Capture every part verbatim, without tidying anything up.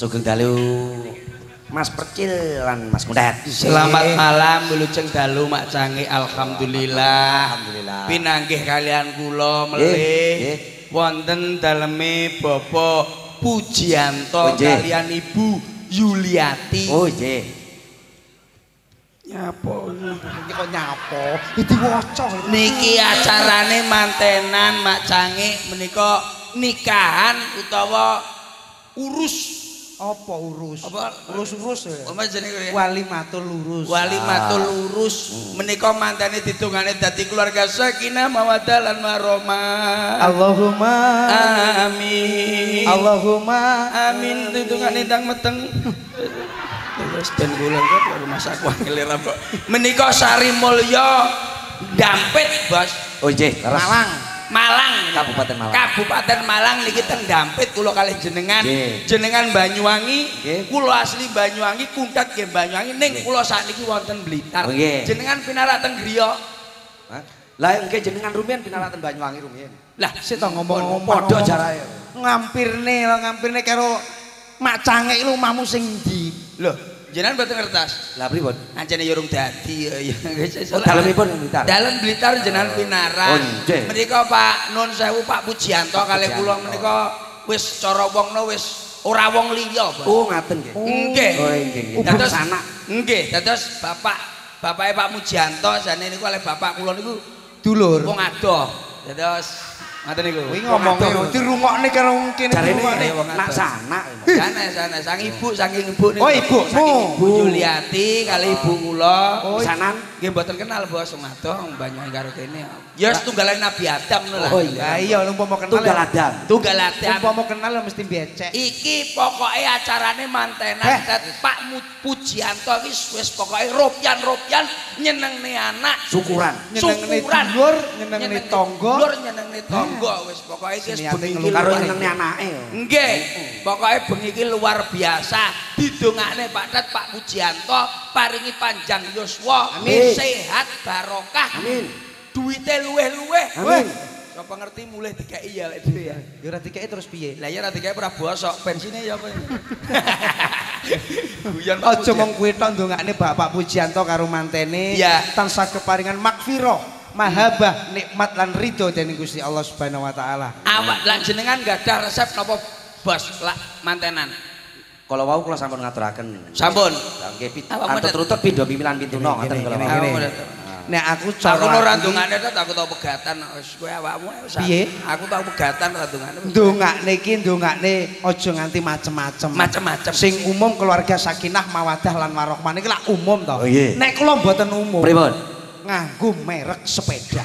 Sugeng dalu Mas Percil lan Mas Kundet. Selamat malam wilujeng dalu Mak Cange. Alhamdulillah. Alhamdulillah. Pinanggih kalian kula melih wonten daleme Bapak Pujianto kalian Ibu Yuliati. Oh nggih. Nyapo iki kok nyapo? Diwaca. Niki acarane mantenan Mak Cange menika nikahan utawa urus. Apa urus? Apa urus-urus ya? Apa jenenge? Walimatul lurus. Walimatul lurus. Menika mantene ditungane dadi keluarga sakinah mawaddah lan warahmah. Allahumma amin. Allahumma amin. Ditungane ndang meteng. Wis ben kula kok rumah saku angel kok. Menika Sari Mulya Dampit, Bos. Oh nggih, Malang. Malang, Kabupaten Malang. Kabupaten Malang niki teng Dampit kula kalih jenengan. Nggih. Jenengan Banyuwangi, Nggih. kula asli Banyuwangi, Kuntat nggih Banyuwangi ning kula sakniki wonten Blitar. Oh, nggih. Jenengan pinarak teng griya. Hah? Lah nggih jenengan rumiyin pinaraten Banyuwangi rumiyin. Lah sik to ngomong-ngomong Padha jarae. Ngampirne lho ngampirne karo Mak Cange iki omahmu sing ndi? Lho, jenengan boten ngertos. Lah pripun? Ancene urung dadi ya. Oh dalemipun Blitar. Dalem Blitar jenengan pinarak. Oh, nggih. Menika Pak Nun Sewu Pak Pujianto kalih kula menika wis cara wongno wis ora wong liya, Bos. Oh ngaten nggih. Nggih. Oh nggih nggih. Dados sanak. Nggih, dados Bapak bapake Pak Mujianto jane niku kalih bapak kula niku Dulur. wong adoh. Dados ngoten niku. Kuwi ngomongnya dirungokne karo kene Jarene dirungokne. nak sanak. Sana sana sang ibu saking ibu niku. Oh, ibumu. Ibu Yuliati kali ibu kula. Oh, sanan. Nggih mboten kenal Bos wong adoh wong Banyuwangi karo kene. Ya setunggalan Nabi Adam ngono lah. Oh iya. Lah iya umpama kenal. Tunggal Adam. Tunggal Adam. Umpama kenal mesti becek. Iki pokoke acarane mantenan Eh. Pak Pujianto iki wis pokoke ropyan-ropyan nyenengne anak. Syukuran. Nyenengne Syukuran. dulur, nyenengne tangga. Dulur nyenengne tangga wis pokoke iki wis Niate bengi ngeluh Karo luar- nyenengne anake. Nggih, pokoke bengi iki luar biasa. Didongakne Pak Tet Pak Pujianto paringi panjang yuswa, Amin. sehat barokah. Amin. Duite luweh-luweh. Amin. Sapa ngerti mulih dikeki ya lek dhewe ya. Ya ora dikeki terus piye? Lah ya ora dikeki ora bosok, bensine ya apa. Guyon Pak Aja Pujianto. mung kuwi tok ndongakne Bapak Pujianto karo mantene Iya. tansah keparingan makfirah, mahabah, nikmat lan ridho dening Gusti Allah Subhanahu wa taala. Awak lan jenengan gadah resep napa Bos lak mantenan? Kalau wau kula sampun ngaturaken. Sampun. Lah nggih pit. Awak model- Antut-utut pindho pimpinan pintuno ngoten Gini, kula. gini, wau. gini. Awak model- Nek aku Aku cara ora iki ndongane tok aku tau pegatan wis kowe awakmu wis. Piye? Aku tau pegatan ora ndongane. ndongakne iki ndongakne aja nganti macem-macem. Macem-macem. Sing umum keluarga sakinah mawaddah lan warahmah niki lak umum to. Oh, iya. Nek kula mboten umum. Pripun? Nganggo merek sepeda.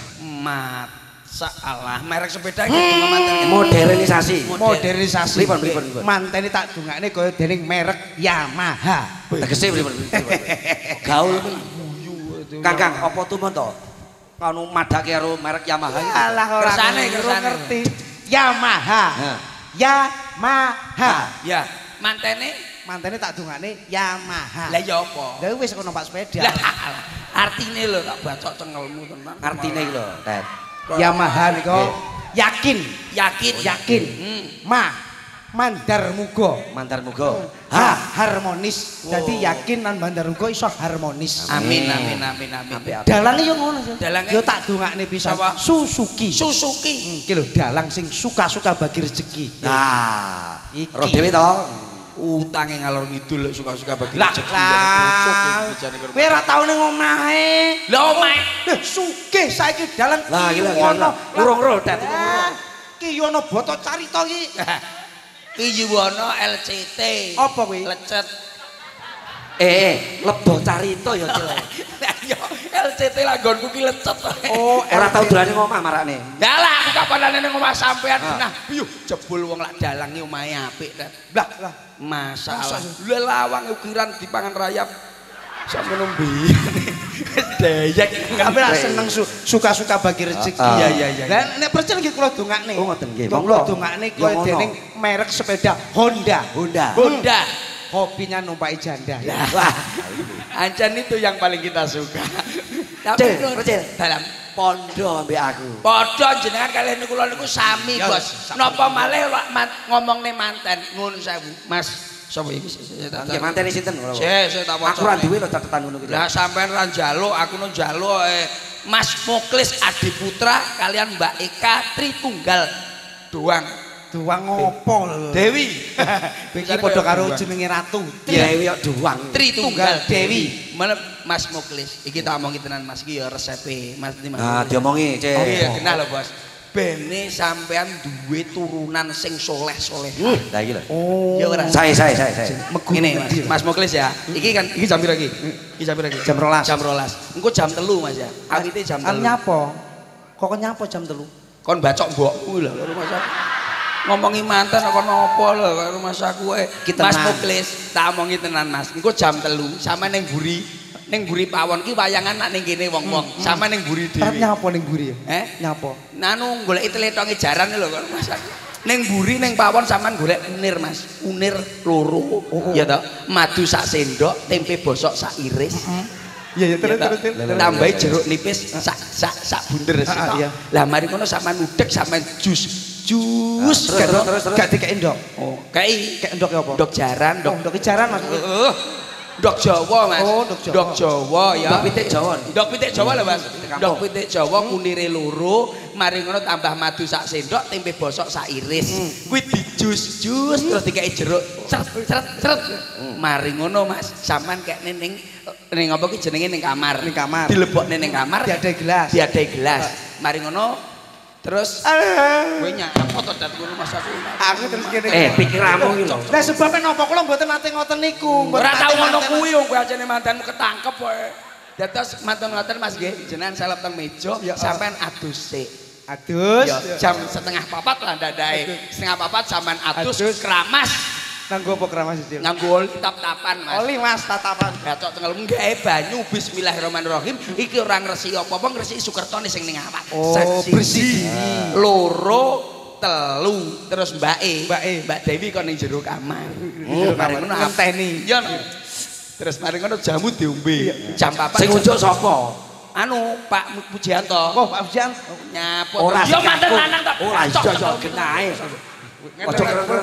Masalah merek sepeda iki donga manten. Modernisasi. Modernisasi. Pripun, pripun, pripun? Mantene tak dongakne kaya dening merek Yamaha. Tegese pripun? Gaul kuwi. Kakang, apa tumun to? Kanu madake karo merek Yamaha iki. Alah ora Kersane, ngerti, kersane. ngerti. Yamaha. Ha. Yamaha. Ya, mantene Mantene tak dongakne Yamaha. lah ya apa? Lah wis kok numpak sepeda. Lah artine lho tak bacok cengelmu tenan. Artine iki lho, Tet. Yamaha niku yakin, Yakin, yakin. Hmm. Ma mandar muga. Mandar muga. Ha, Ha. harmonis. Dadi yakin lan mandar muga iso harmonis. Amin amin amin amin. Apik-apik. Dalane yo ngono sih. Dalange- Yo tak dongakne pisan. Apa? Suzuki. Suzuki. Iki lho dalang sing suka-suka bagi rezeki. Nah, Iki. roh dhewe to. Utange ngalor ngidul lek suka-suka bagi Lah, rezeki. lah. Kowe ora tau ning omahe. Lah omahe. Lho sugih saiki dalan Lah, gila, iki gila. ono. Urung roh, Tet, urung roh. Ah, Ki yo ono boto carita iki. Iki Yuwono L C T. Apa kuwi? Lecet. Eh, lebo carita ya, Cil. Lah yo L C T lah nggonku ki lecet. Oh, Ora tau dolane ngomah marakne. Lah lah aku kapanane ning omah sampean Ah. nah piye jebul wong lak dalangi omahe apik Tet. Lah, lah. Masalah. Masa Lha lawang ukiran dipangan rayap. Sampe nembe. Dayek Kabeh lah seneng su- suka-suka bagi rezeki. Ah, ah. Iya, iya, iya. Lah nek percaya iki kula dongakne. Oh, ngoten nggih. Kula Monggo. dongakne Ya, kaya ngono. dening merek sepeda Honda. Honda. Honda. Hobinya numpaki janda. Wah. Ancan itu yang paling kita suka. Cil, Nur, Cil. dalam Pondo ambek aku. padha jenengan kalian kula niku sami, Ya, Bos. sama. Napa malih lak man- ngomongne manten ngono sewu. Mas, Sapa iki? Nggih manteni sinten kula. Sik, sik tak waca. Aku ora duwe lho catetan ngono kuwi. Lah sampean ra njaluk, aku no njaluk eh, Mas Muklis Adiputra kalian Mbak Eka Tritunggal doang. Doang ngopo lho. Dewi. Iki padha karo jenenge ratu. Dewi kok doang. Tritunggal Dewi. Mana Mas Muklis. Iki tak omongi tenan Mas iki ya resepe Mas Mas. Nah, diomongi, Cek. Oh iya, kenal lho, Bos. Bene sampean duwe turunan sing soleh-soleh. Lah iki lho. Oh. Ya ora. Saya saya saya saya. Ngene Mas, Mas Muklis ya. Iki kan iki jam pira iki? Iki jam pira iki? Jam rolas. Jam rolas. Engko jam telu Mas ya. Awite jam Al telu. nyapa? Kok nyapa jam telu? Kon bacok mbokku lho karo Mas aku. Ngomongi mantan kok napa lho karo Mas aku e. Mas Muklis, tak omongi tenan Mas. Engko jam telu sama ning Buri. Ning Buri Pawon ki wayangan nak ning kene wong-wong. Sama ning Buri dhewe. Tapi nyapa ning Buri ya? Eh? Nyapa? Nanu goleki tletonge jaran lho karo Mas aku. Ning Buri ning Pawon sampean golek unir Mas. Unir loro. Ya toh, madu sak sendok, tempe bosok sak iris. Iya ya terus terus. Tambahi jeruk nipis sak sak sak bunder sik. Lah mari kono sampean udek sampean jus. Jus terus terus terus gak dikek endok. Oh, kei kek endok apa? Ndok jaran, ndok ndok jaran Mas. Heeh. Ndok Jawa Mas. Oh, ndok Jawa. Ndok Jawa ya. Ndok pitik Jawa. Ndok pitik Jawa lho Mas. Ndok pitik Jawa kunire loro, mari ngono tambah madu sak sendok, tempe bosok sak iris. Kuwi dijus-jus terus dikeki jeruk. Cret-cret-cret. Mari ngono Mas, sampean kekne ning ning apa ki jenenge ning kamar. Ning kamar. Dilebokne ning kamar. Diadai gelas. Diadai gelas. Mari ngono terus kowe nyapa to dat ngono Mas aku. Aku terus kene. Eh, pikiranmu iki lho. Lah sebabnya napa kula mboten nate ngoten niku. Ora tau ngono kuwi wong kowe ajene mantanmu ketangkep kowe. Dados mantan ngoten Mas nggih, jenengan salep teng meja sampean adus sik. Adus. Jam setengah papat lah ndadae. Setengah papat sampean adus keramas. Nganggo apa keramas iki? Nganggo oli tap-tapan Mas. Oli Mas tatapan. Gatok tengel nggae banyu bismillahirrahmanirrahim. Iki ora ngresiki apa-apa, ngresiki Sukertone sing ning awak. Oh, bersih. Loro telu terus mbake Mbake. Mbak Dewi kon ning jero kamar. Oh, mari ngono ngenteni. Ya. Terus mari ngono jamu diombe. Jam papat. Sing unjuk sapa? Anu Pak Pujianto. Oh, Pak Pujian. Nyapot. Ora Ya mantan lanang ta. Ora iya iya genahe. Ojo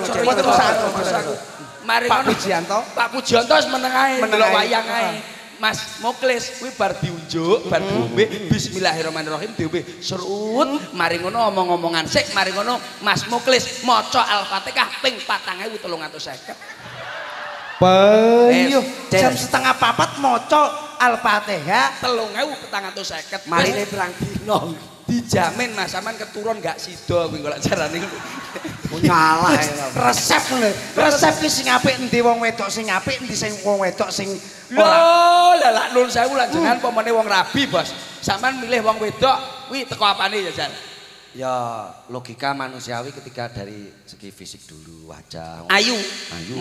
mari Pak ngono. Pujianto. Pak Pujianto wis meneng ae Meneng ndelok ae. wayang ae. Mas Muklis kuwi bar diunjuk, bar diombe bismillahirrahmanirrahim diombe serut, mari ngono omong-omongan sik, mari ngono Mas Muklis maca Al-Fatihah ping patang ewu telung atus seket. Bayo Eh, jam setengah papat maca Al-Fatihah telung ewu petang atus seket. Marine pirang dino. Dijamin Mas sampean keturun gak sida kuwi golek carane. Ngalah. resep lho. Resep ki sing apik endi wong wedok sing apik endi sing wong wedok sing ora. Lho, lah lak nun sewu lan jenengan pomone wong rabi, Bos. Sampean milih wong wedok kuwi teko apane ya, Jan? Ya logika manusiawi ketika dari segi fisik dulu wajah. Ayu. Ayu.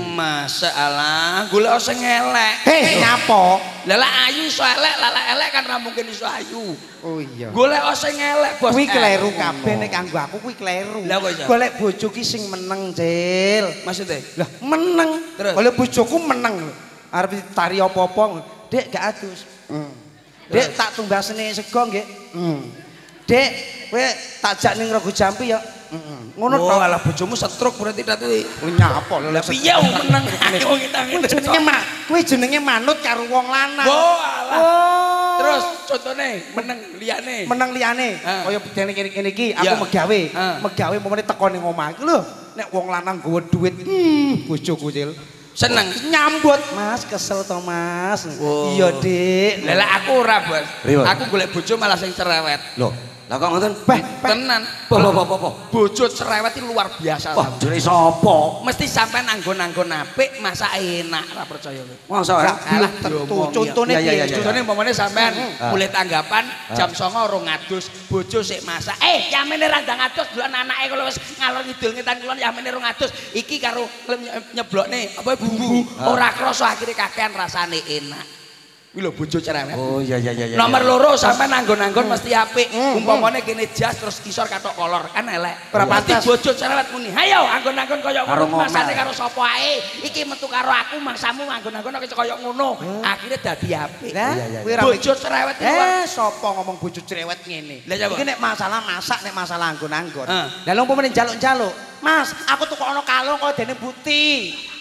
Masalah, golek sing elek. Heh, nyapa? Lah lak ayu iso elek, lah lak elek kan ra mungkin iso ayu. Oh iya. Golek sing elek, Bos. Kuwi kleru Eh, kabeh nek kanggo aku kuwi kleru. Lah kok iso? Golek bojo ki sing meneng, Cil. Maksudnya? Lah meneng. Terus? Golek bojoku meneng. Arep tari apa-apa, Dek gak adus. Hmm. Dek tak tumbasne sego nggih. Hmm. Dek, kowe tak jak ning Rego Jampi ya. Heeh. Ngono Oh, tok. alah bojomu stroke berarti tat kuwi. Oh, nyapa lho. Lah piye wong meneng wong kita ngene. Jenenge mak, kuwi jenenge manut karo wong lanang. Oh, alah. Oh. Terus contone meneng liyane. meneng liyane Ah. kaya dene kene iki aku Ya. megawe Ah. megawe momene teko ning omah iki lho nek wong lanang nggawa duit hmm bojoku Cil Seneng. nyambut Mas kesel to Mas Oh. iya Dik Lah lah aku ora, Bos. Ribut. Aku golek bojo malah sing cerewet. Loh, lah kok ngoten? Beh, Tenan. Apa apa apa apa? Bojo cerewet iki luar biasa. Wah, jane sapa? Mesti sampean anggon-anggon apik, masak enak, ora percaya kowe. Masa ya? Alah tentu contone Iya, iya, iya, piye Contohnya umpamane sampean Ah. mulai tanggapan jam songo urung ngadus, bojo sik masak. Eh, yamene ra ndang ngadus, delok anake kalau wis ngalor ngidul ngetan kulon yamene urung ngadus. Iki karo nyeblokne apa bumbu ora krasa akhire kakean rasane enak. Kuwi lho bojo cerewet. Oh iya iya iya. Nomor loro sampean anggon-anggon mesti apik. Umpamane kene jas terus kisor katok kolor kan elek. Ora Mesti pantas. bojo cerewet muni. Hayo anggon-anggon kaya Karo ngono masane ngomel. karo sapa ae. Iki metu karo aku mangsamu anggon-anggon kaya ngono. Akhire dadi apik. lah Iya, iya, kuwi ra Bojo cerewet iki luar. eh sapa ngomong bojo cerewet ngene Lah, coba. iki nek masalah masak nek masalah anggon-anggon Ah. lah lha umpamane njaluk-njaluk Mas aku tuku ana kalung kaya dene Buti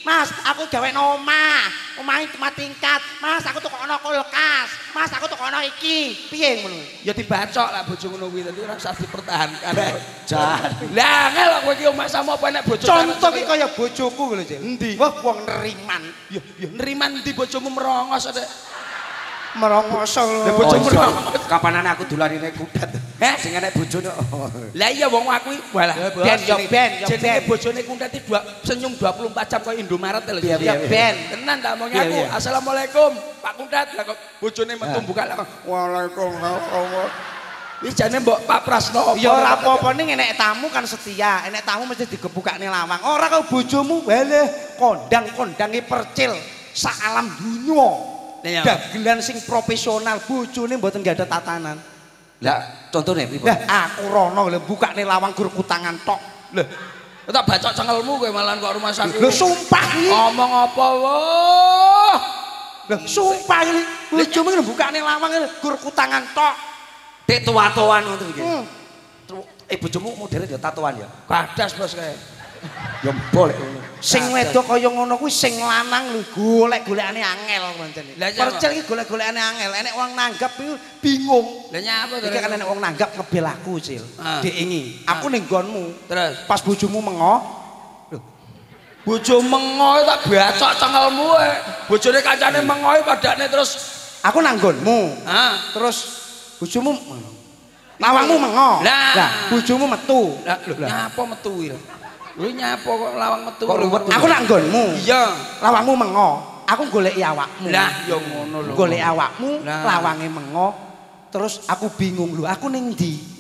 Mas, aku gawe omah. Omahe cuma tingkat. Mas, aku tukokno kulkas. Mas, aku tukokno iki. Piye ngono? Ya dibacok lah bojo ngono kuwi dadi ora usah dipertahankan. Jan. Lah ngel kowe iki omah sama apa nek bojo. Contoh ki kaya bojoku ngono, Cil. Endi? Wah, wong neriman. Ya ya neriman ndi bojomu merongos ade. Merongoso lho. Lah bojomu merongos. Kapanane aku dolanine kudat. Heh, Sing enek bojone. lah iya wong aku walah Ben yo ben yo jenenge ben. bojone kuntet dua senyum dua puluh empat jam koyo Indomaret lho. Iya, iya, ben. Tenan tak omong Iya, aku. iya. Assalamualaikum Pak Kuntet. Lah kok bojone metu buka lah. Waalaikumsalam. Iki jane mbok Pak Prasno. Ya ora apa-apa ning enek tamu kan setia. Enek tamu mesti digebukane lawang. Ora kau bojomu weleh kondang-kondange percil sak alam dunya. Iya. Dagelan sing profesional, bojone mboten gak ada tatanan. Lah contone pripun? Lah aku rono lho bukane lawang gur kutangan tok. Lho. Tak bacok cengelmu kowe malah kok rumah sakit. Lho sumpah iki. Ngomong apa woh? Lho sumpah iki. Bojomu lho bukane lawang gur kutangan tok. Dek tua-tuan ngono iki. Hmm. Eh bojomu modele ya tatoan ya. Kadas bos kae. Ya boleh ngono. Sing wedok kaya ngono kuwi sing lanang lho golek-golekane angel pancen. Lah, iya, Percil iki golek-golekane angel. Enek wong nanggap iki bingung. Lah nyapa to? Iki kan enek wong nanggap ngebel aku, Cil. Ah. Dek ingi. Aku ning nggonmu. Terus Pas bojomu mengo, bojo mengo tak bacok cengelmu e. Bojone kancane mengo padane terus aku nang nggonmu. ha. Terus bojomu lawangmu mengo. Lah. Lah, bojomu metu. Lah lho nyapa metu iki lho. Lho nyapa kok lawang metu Kok lho. ruwet? Aku nang nggonmu. Iya. Lawangmu mengo. Aku goleki awakmu. Lah ya ngono lho. Goleki awakmu, Lah. lawange mengo. Terus aku bingung lho, aku ning ndi?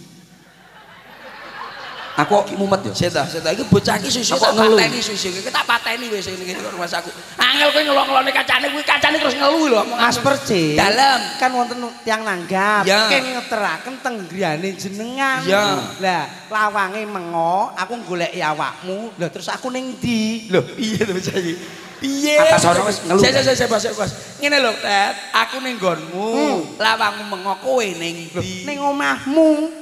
Aku kok mumet ya. Seta, seta iki bocah iki susu Aku tak ngeluh. pateni susu iki tak pateni wis ngene iki kok rumah saku. Angel kowe ngelok-ngelone kancane kuwi kancane terus ngeluh lho omong. Mas Perci. Dalem. Kan wonten tiang nanggap. Ya. Ken ngeteraken tenggriane jenengan. Ya. Lah, lawange mengo, aku goleki awakmu. Lah terus aku ning ndi? Lho, piye to bocah iki? Piye? Atas ono wis ngeluh. Sik sik sik bos bos. Ngene lho, Tet. Aku ning nggonmu, Hmm. lawangmu mengo kowe ning ndi? Ning omahmu.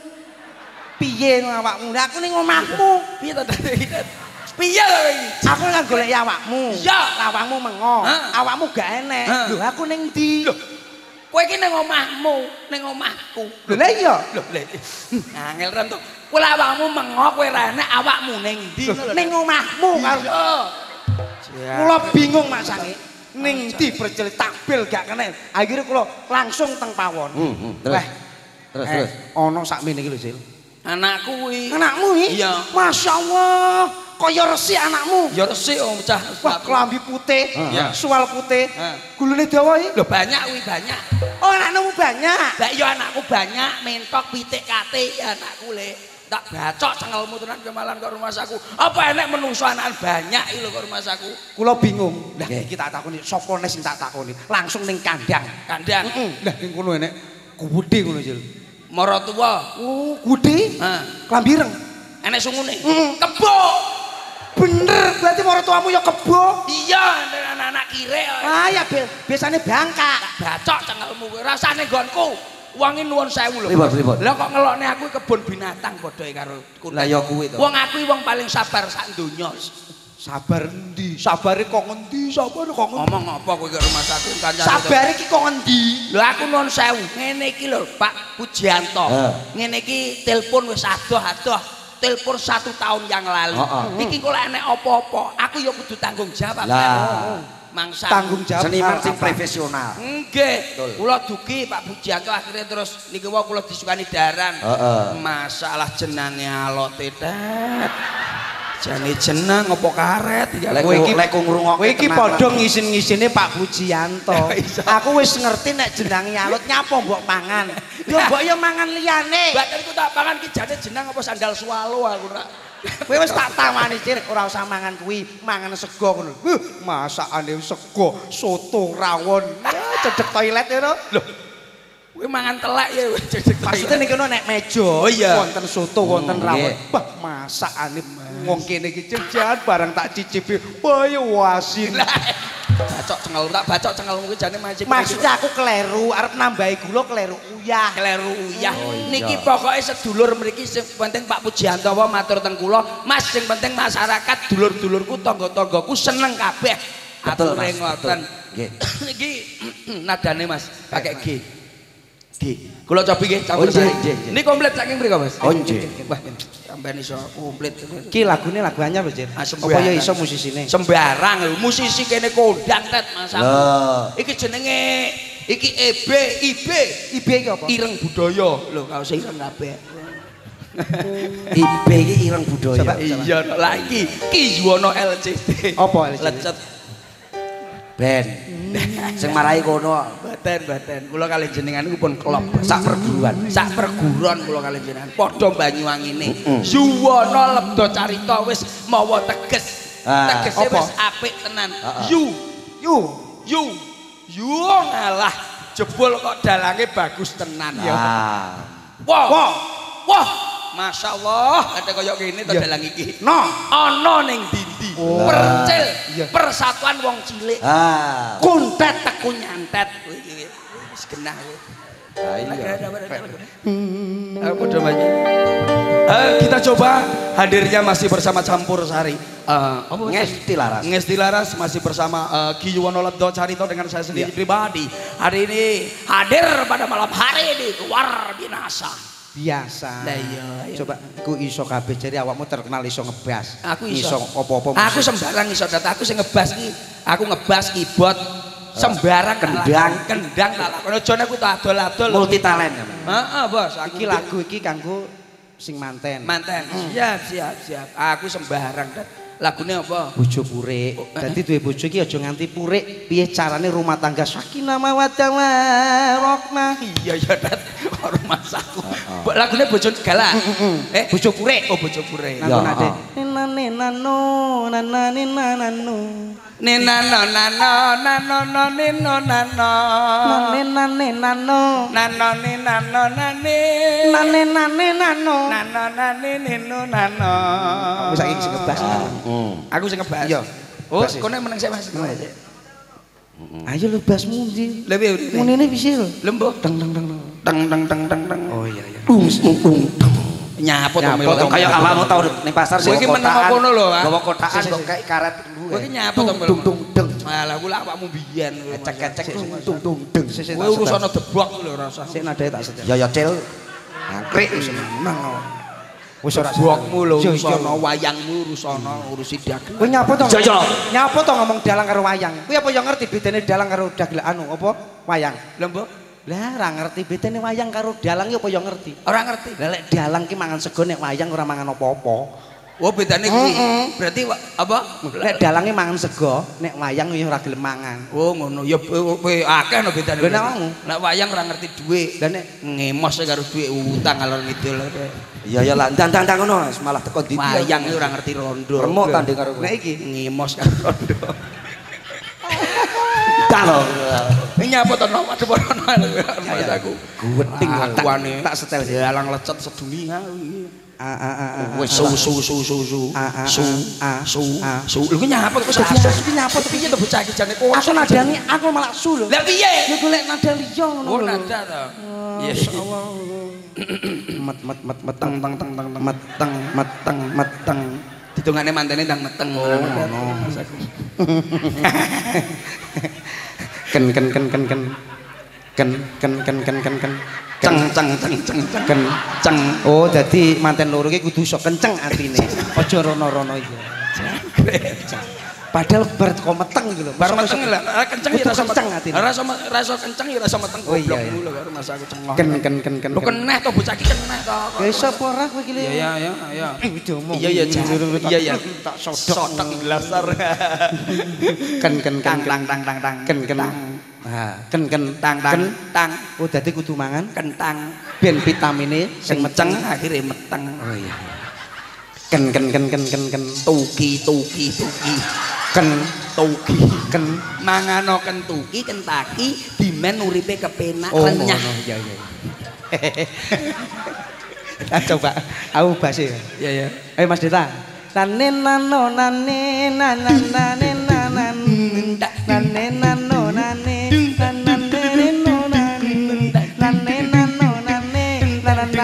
Piye awakmu? Lah aku ning omahmu. Piye to Tet iki? Tet? Piye lho iki? Aku kan goleki awakmu. Ya. Lawangmu mengo. Hah? Awakmu gak enek. Hah? Lho aku ning ndi? Lho. Kowe iki ning omahmu, ning omahku. Lho lah iya. Lho, lho. Angel ren to. Kowe lawangmu mengo, kowe ra enek, awakmu ning ndi? Ngono lho. Ning omahmu karo Iya. kula bingung masange. Ning ndi berjelit takbil gak kenen. Akhire kula langsung teng pawon. Hmm, hmm, terus. Weh, Terus eh, terus. ana sakmene iki lho, Sil. Anakku kuwi. Anakmu iki? Iya. Masyaallah, kaya resik anakmu. Ya resik om cah. Wah, kelambi putih, Iya. sual putih. Heeh. Gulune dawa iki. Lho banyak kuwi banyak. Oh, anakmu banyak. Lah iya anakku banyak, mentok pitik kate ya anakku le. Tak bacok cengelmu tenan kemalan kok rumah saku. Apa enek menungso anakan banyak iki lho kok rumah saku. Kula bingung. Lah iki tak takoni, sapa nes sing tak takoni? Langsung ning kandang. Kandang. Heeh. Lah ning kono enek gudhe ngono, Sil. Maratuwa. Oh, gudhe? Heeh. Klambi ireng. Enek sungune. Mm. Kebo. Bener, berarti maratuamu ya kebo. Iya, anak-anak kire. Ah ya biasanya bangka. Bacok cengelmu kuwi rasane nggonku. Wangi nuwun sewu lho. Ribut, ribut. Lah kok ngelokne aku kebun binatang padha karo Lah ya kuwi to. wong aku wong paling sabar sak donya. Sabar endi? Sabare kok ngendi? Sabare kok ngendi? Ngomong apa kowe ke rumah saku kancane. Sabar iki kok ngendi? Lho aku nuwun sewu. Ngene iki lho Pak Pujianto. Heeh. Ngene iki telepon wis adoh-adoh. Telepon satu tahun yang lalu. Heeh. Iki kok enek apa-apa, aku ya kudu tanggung jawab. Lah. Mangsa. Tanggung jawab. Seniman hal sing apa? profesional. Nggih. Betul. Kula dugi Pak Pujianto akhirnya terus niki wae kula disukani daran. Heeh. Masalah jenenge alote Tet. Jane jeneng apa karet ya Lek Kowe iki- lek ngrungokke Kowe iki tenan. padha ngisin-ngisine Pak Pujianto. Iso. Aku wis ngerti nek jenenge Alut nyapa mbok mangan. Yo mbok yo mangan liyane. Baten ku tak pangan ki jane jeneng apa sandal swalo aku nak. Kowe wis tak tawani Cir, ora usah mangan kuwi, mangan sego ngono. Huh, masakane sego, soto, rawon. Ya cedek toilet ya to. Loh. Kowe mangan telek ya cedek. Maksudnya ning kono nek meja Oh, iya. wonten soto, wonten Hmm, rawon. nggih. Bah, masakane wong kene iki jajan barang tak cicipi. Wah, ya wasin. bacok cengelmu tak bacok cengelmu kuwi jane mancing. Maksudnya aku keliru, arep nambahi gula keliru uyah. Keliru uyah. Niki pokoke sedulur mriki sing penting Pak Pujiantowo matur teng kula, Mas sing penting masyarakat dulur-dulurku tangga-tanggaku seneng kabeh. Betul Mas. Ngoten. Nggih. Niki nadane Mas, pakai G. G. Kula cobi nggih campur Oh, nggih, sari. nggih, nggih. Ini komplit saking mriko Mas. Oh, nggih. Wah, sampeyan iso komplit. Ki lagune lagu anyar lho, Jir. Ah, Apa ya iso musisine? Sembarang lho, musisi kene kondang tet Mas. Lah. Iki jenenge iki E B I B I B iki apa? Ireng budaya lho, kaos ireng kabeh. I B iki ireng budaya. Coba. Iya lah iki Ki Yuwono L C D. Apa L C D? Lecet. Ben. Sing marahi kono. Baten baten. Kula kali jenengan iku pun klop sak perguruan. Sak perguruan kula kali jenengan. Padha Banyuwangine. Yuwono Lebda Carita wis mawa teges. Ah, Tegese apa? wis apik tenan. Heeh. Yu Yu. yu yu ngalah jebul kok dalange bagus tenan. Ah. Wah. Wah. Wah. Masya Allah, ada koyok gini tuh dalang iki. No. Ono ning dindi. Oh. Percil, Iya. persatuan wong cilik. Ah. Kuntet teku nyantet. Wis genah kowe. Ah, iya. Apa namanya? Eh, kita coba hadirnya masih bersama Campur Sari. Eh, apa Ngesti Laras. Ngesti Laras masih bersama eh, Ki Yuwono Lebda Carita dengan saya sendiri pribadi. Hari ini hadir pada malam hari ini luar binasa. Biasa. Lah iya. Coba aku iso kabeh jadi awakmu terkenal iso ngebas. Aku iso. apa-apa. Aku sembarang iso data. Aku sing ngebas ki, aku ngebas keyboard sembarang Kendang. kendang tak lakono jane aku tak adol-adol. Multi talent. Heeh, Bos. Aku Iki lagu iki kanggo sing manten. manten. Siap, siap, siap. Aku sembarang dat. Lagune apa? Bojo purik. Dadi duwe bojo iki aja nganti purik. Piye carane rumah tangga sakinah mawaddah warahmah. Iya ya dat. Rumah saku. Lagune bojo galak. Eh, Bojo purik. oh bojo pure. Nanggo Ya. nade. Nene nano nanane nanano. Nena no nano nano no neno nano. Nane nane nano. Nano ni nano nane. Nane nane nano. Nano nane neno nano. Aku saiki sing ngebas. Hmm. Aku sing ngebas. Iya. Oh, Ngebas, kono meneng sik Mas. Ayo lu basmu ndi? Lebih Munine piye lho? lembo. Dang dang dang. Teng teng teng teng teng. Oh iya iya. Dung dung dung. Nyapot to Nyapot to. Kayak awakmu tau ning pasar Kowe iki meneng apa kono lho, ah? Gawa kotakan kok kayak karet dulu. Kowe iki nyapot to Dung dung dung. Malah kula awakmu biyen. Ecek-ecek Dung dung dung. Sik Kowe urusana debok lho rasa. sik nadae tak setel. Ya ya cil. Angkrik wis Menang. Wis ora Debokmu lho Iya, iya. urusana wayangmu urusana urusi dagang. Kowe nyapa to? Jaya. Nyapa to ngomong dalang karo wayang? Kowe apa ya ngerti bedane dalang karo dagelan anu apa? Wayang. Lembo. Lah ora ngerti bedane wayang karo dalang ya apa ya ngerti? Ora ngerti. Lah lek dalang ki mangan sego nek wayang ora mangan apa-apa. Oh bedane kuwi. Berarti wa- apa? Lek dalange mangan sego, nek wayang ya ora gelem mangan. Oh ngono ya kowe akeh no bedane. Lha nek wong? Nek wayang ora ngerti dhuwit. Lah nek Ngemos karo dhuwit utang alon ngidul. Iya ya lah ndang-ndang ngono malah teko ndi. Wayang iki ora ngerti rondo. Remuk tanding karo kowe. nek iki Ngemos karo rondo. Kalau Nyapa to no padha-padha Mas aku. guweting Tuane tak setel sih. dalang lecet sedunia. Ah ah ah. Wis su su su su su Ah, ah, su ah, su ah. su. Lho nyapa kok Dadi asus aku nyapa to piye to bocah iki jane kok. Aku nadani aku malah su lho. Lah piye? Ya golek nada liya ngono Oh lho. nada to. Iya. Met met met met Teng teng teng teng teng meteng meteng meteng. Ditungane mantene ndang meteng. Oh, ngono. Ken ken ken ken ken. Ken ken ken ken ken ken. Ceng ceng ceng ceng ceng. Ken. Ceng. Oh, dadi manten loro iki kudu iso kenceng atine. Aja rono-rono iki. Padahal bar kok meteng iki lho. Bar meteng lah, kenceng ya rasa kenceng atine. Rasa rasa kenceng ya rasa meteng Oh, iya, goblok iya. dulu karo mas aku cengok. Ken ken ken ken. Lu keneh to bocah iki keneh to. Ya iso apa ora kowe iki lho. Iya iya iya iya. Eh, video omong. Iya iya Cak. Iya iya. Tak sodok. Sotek blasar. Ken ken ken Tang tang tang tang tang. ken ken. Ha, ken ken Tang tang tang Oh, dadi kudu mangan kentang. ben vitamine Sing meteng akhirnya meteng. Oh iya. Ken ken ken ken ken ken Tuki tuki tuki. ken Tuki. ken. Mangano kentuki kentaki dimen uripe kepenak Oh, renyah. ngono. Iya iya. Ah, coba aku bahas ya. Iya iya. Ayo Mas Deta. Nane nano nane nana nane nanan nane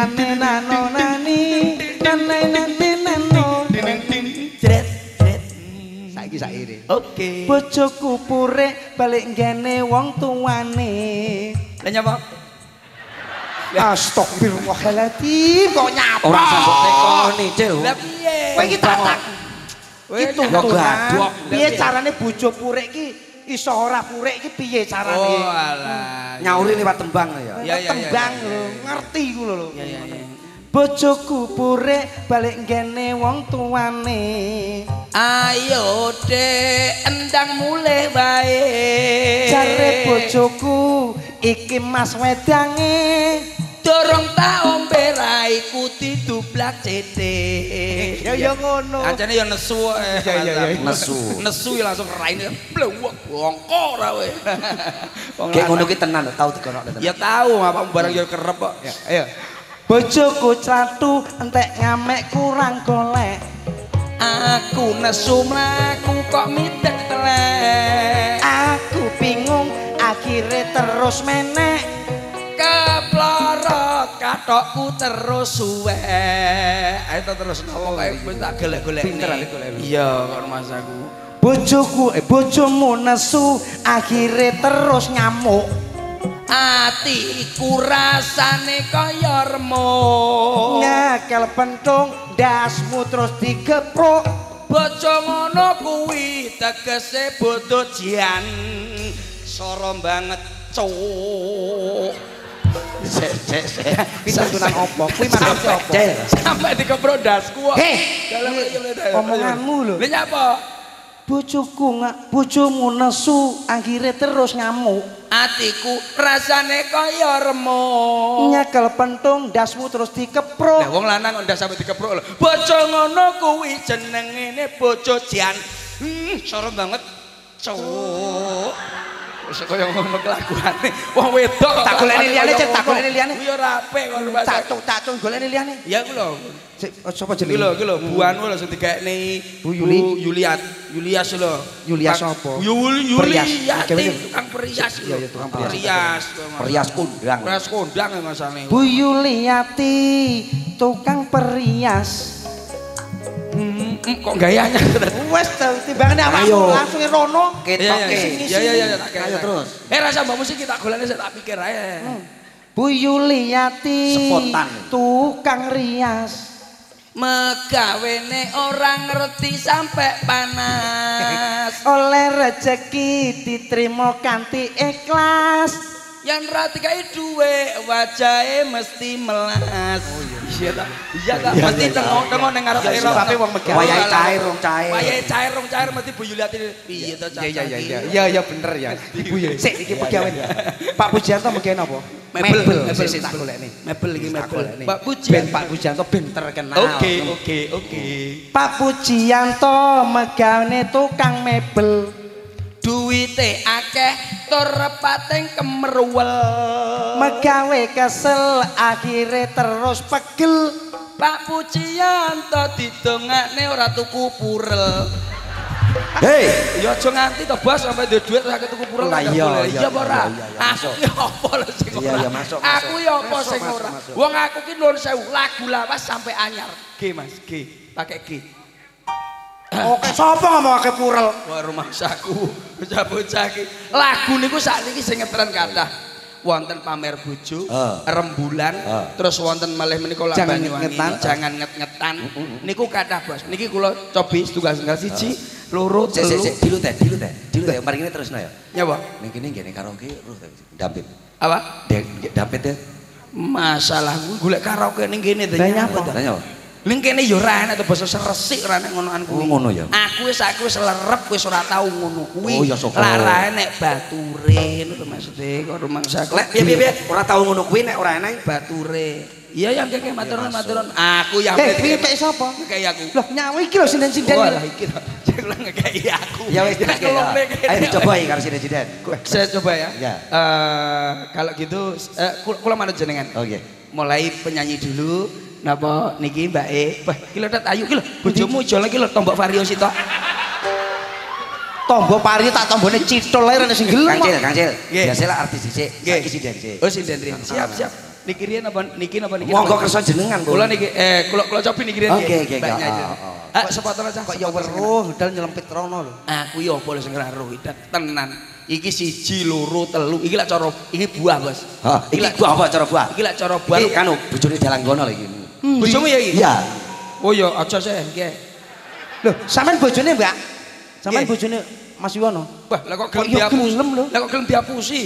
nane nano nani nane nane nano jret jret saiki saire oke bojoku purek balik ngene wong tuane lha nyapa astagfirullahaladzim kok nyapa ora sambut tekoni cil lha piye kowe iki tatak itu gadok piye carane bojo purek iki iso ora purek iki piye carane oh alah nyauri liwat tembang ya ya ya tembang lho ngerti ku lho ya ya ya bojoku purek balik ngene wong tuane ayo dek endang mulih wae jare bojoku iki mas wedange dorong tak ombe ra iku didublak cete ya ya ngono kancane ya nesu ae ya ya ya nesu nesu langsung raine blewek bongko ra we kayak ngono ki tenan tau dikonokne tenan ya tahu apa barang ya kerep kok ya ayo bojoku catu entek ngamek kurang golek aku nesu mlaku kok mitek telek aku bingung akhirnya terus menek keplorot katokku terus suwe ayo terus nopo kae wis tak golek-golek pinter ale golek iya kok masaku bojoku eh bojomu nesu akhirnya terus ngamuk atiku rasane kaya remuk nyakel pentung dasmu terus digepruk bojo ngono kuwi tegese bodo jian soro banget cuk sik sik sik pituntunan opo kuwi maksud opo sampai dikepruk dasku kok heh omonganmu lho lha nyapa bojoku ngak bojomu nesu akhirnya terus ngamuk atiku rasane kaya remuk nyekel pentung dasmu terus dikepruk lah wong lanang kok ndak sampe dikepruk lho bojo ngono kuwi jenengene bojo jian hmm soro banget cuk wis kaya ngono kelakuane wong wedok tak golekne liyane cek tak golekne liyane yo rape kok tak tuk tak tuk golekne liyane ya ku lho sik sapa jenenge iki lho iki lho buanmu lho sing digekne Bu Yuli Yuliat Yulias lho Yulias sapa Yuli Yuliat tukang perias iya iya tukang perias perias perias kondang perias kondang masane Bu Yuliati tukang perias Hmm, kok gayanya wes timbangane awakmu langsung rono ketoke iya iya iya tak ayo terus eh rasa mbak musik tak golekne tak pikir ae Bu Yuliati Sepotan. tukang rias megawene orang ngerti sampai panas oleh rezeki diterima kanthi ikhlas yang ratikai duwe wajahe mesti melas oh iya tak iya tak mesti tengok-tengok ning ngarep ira tapi wong megawé wayahe cair rong cair wayahe cair rong cair mesti Bu Yuliati piye to cah iya iya iya iya iya bener ya ibu ya sik iki pegawe Pak Pujianto megen apa mebel mebel sik tak golekne mebel iki mebel Pak Puji ben Pak Pujianto ben terkenal oke oke oke Pak Pujianto megane tukang mebel duwite akeh tur pating kemerwel megawe kesel akhirnya terus pegel Pak Pujianto didongakne ora tuku purel hei ya aja nganti to Bos sampe duwe duit ora tuku purel lah iya iya apa ora masuk ya apa lho sing iya ora iya masuk aku ya apa masuk, sing masuk, ora masuk. wong aku ki nuwun sewu lagu lawas sampe anyar G Mas G pakai G oke sapa ngomongake purel wah rumah saku bocah-bocah iki lagu niku sakniki sing ngetren kathah wonten pamer bojo uh. rembulan uh. terus wonten malih menika lak Jangan Banyuwangi nget-ngetan. jangan nget-ngetan niku kathah Bos niki kula cobi setunggal-setunggal siji loro sik sik telu sik dilu teh dilu teh dilu teh mari ngene terusno ya nyapa ning kene ngene karaoke ruh dampit apa dampit teh masalah golek karaoke ning kene teh Lah nyapa nyapa? to lah nyapa ning kene ya ora enak to basa resik ora enak ngonoan kuwi Oh, ngono ya? aku wis aku wis lerep wis ora tau ngono kuwi Oh, ya syukur. lara nek bature ngono maksude kok rumangsaku lek piye piye piye ora tau ngono kuwi nek ora enak bature iya yang keke maturun maturun aku yang eh piye pek sapa ngekei aku loh nyawa iki lho sinden-sinden walah iki to jangan ngekei aku ya wis tak ayo dicoba ya karo sini-sini saya coba ya Ya. Eh, kalau gitu eh, kula kula manut jenengan oke mulai penyanyi dulu napa niki Mbak E wah iki lho Tet ayu iki lho bojomu jol iki lho tombok vario sitok tombo pari tak tombone cithul ae rene sing gelem Kang Cil Kang Cil Nggih. biasa lah artis dhisik Nggih. saiki sinden dhisik oh sinden Rin siap siap Niki riyen apa niki napa niki? Monggo kersa jenengan, Bu. Kula niki eh kula kula cobi niki riyen. Oke, oke, oke. Ah, sepatu aja. Kok ya weruh dal nyelempit rono lho. Aku ya apa sing ora roh tenan. Iki siji loro telu iki lak cara iki buah Bos. Hah, iki buah apa cara buah? Iki lak cara buah. Iki kanu bojone dalang kono lho iki. Bojomu ya iki? Iya. Oh ya aja sih nggih. Lho, sampean bojone, Mbak? Sampean bojone Mas Yuwono? Wah, lah kok gelem diapus lho. Lah kok gelem diapusi.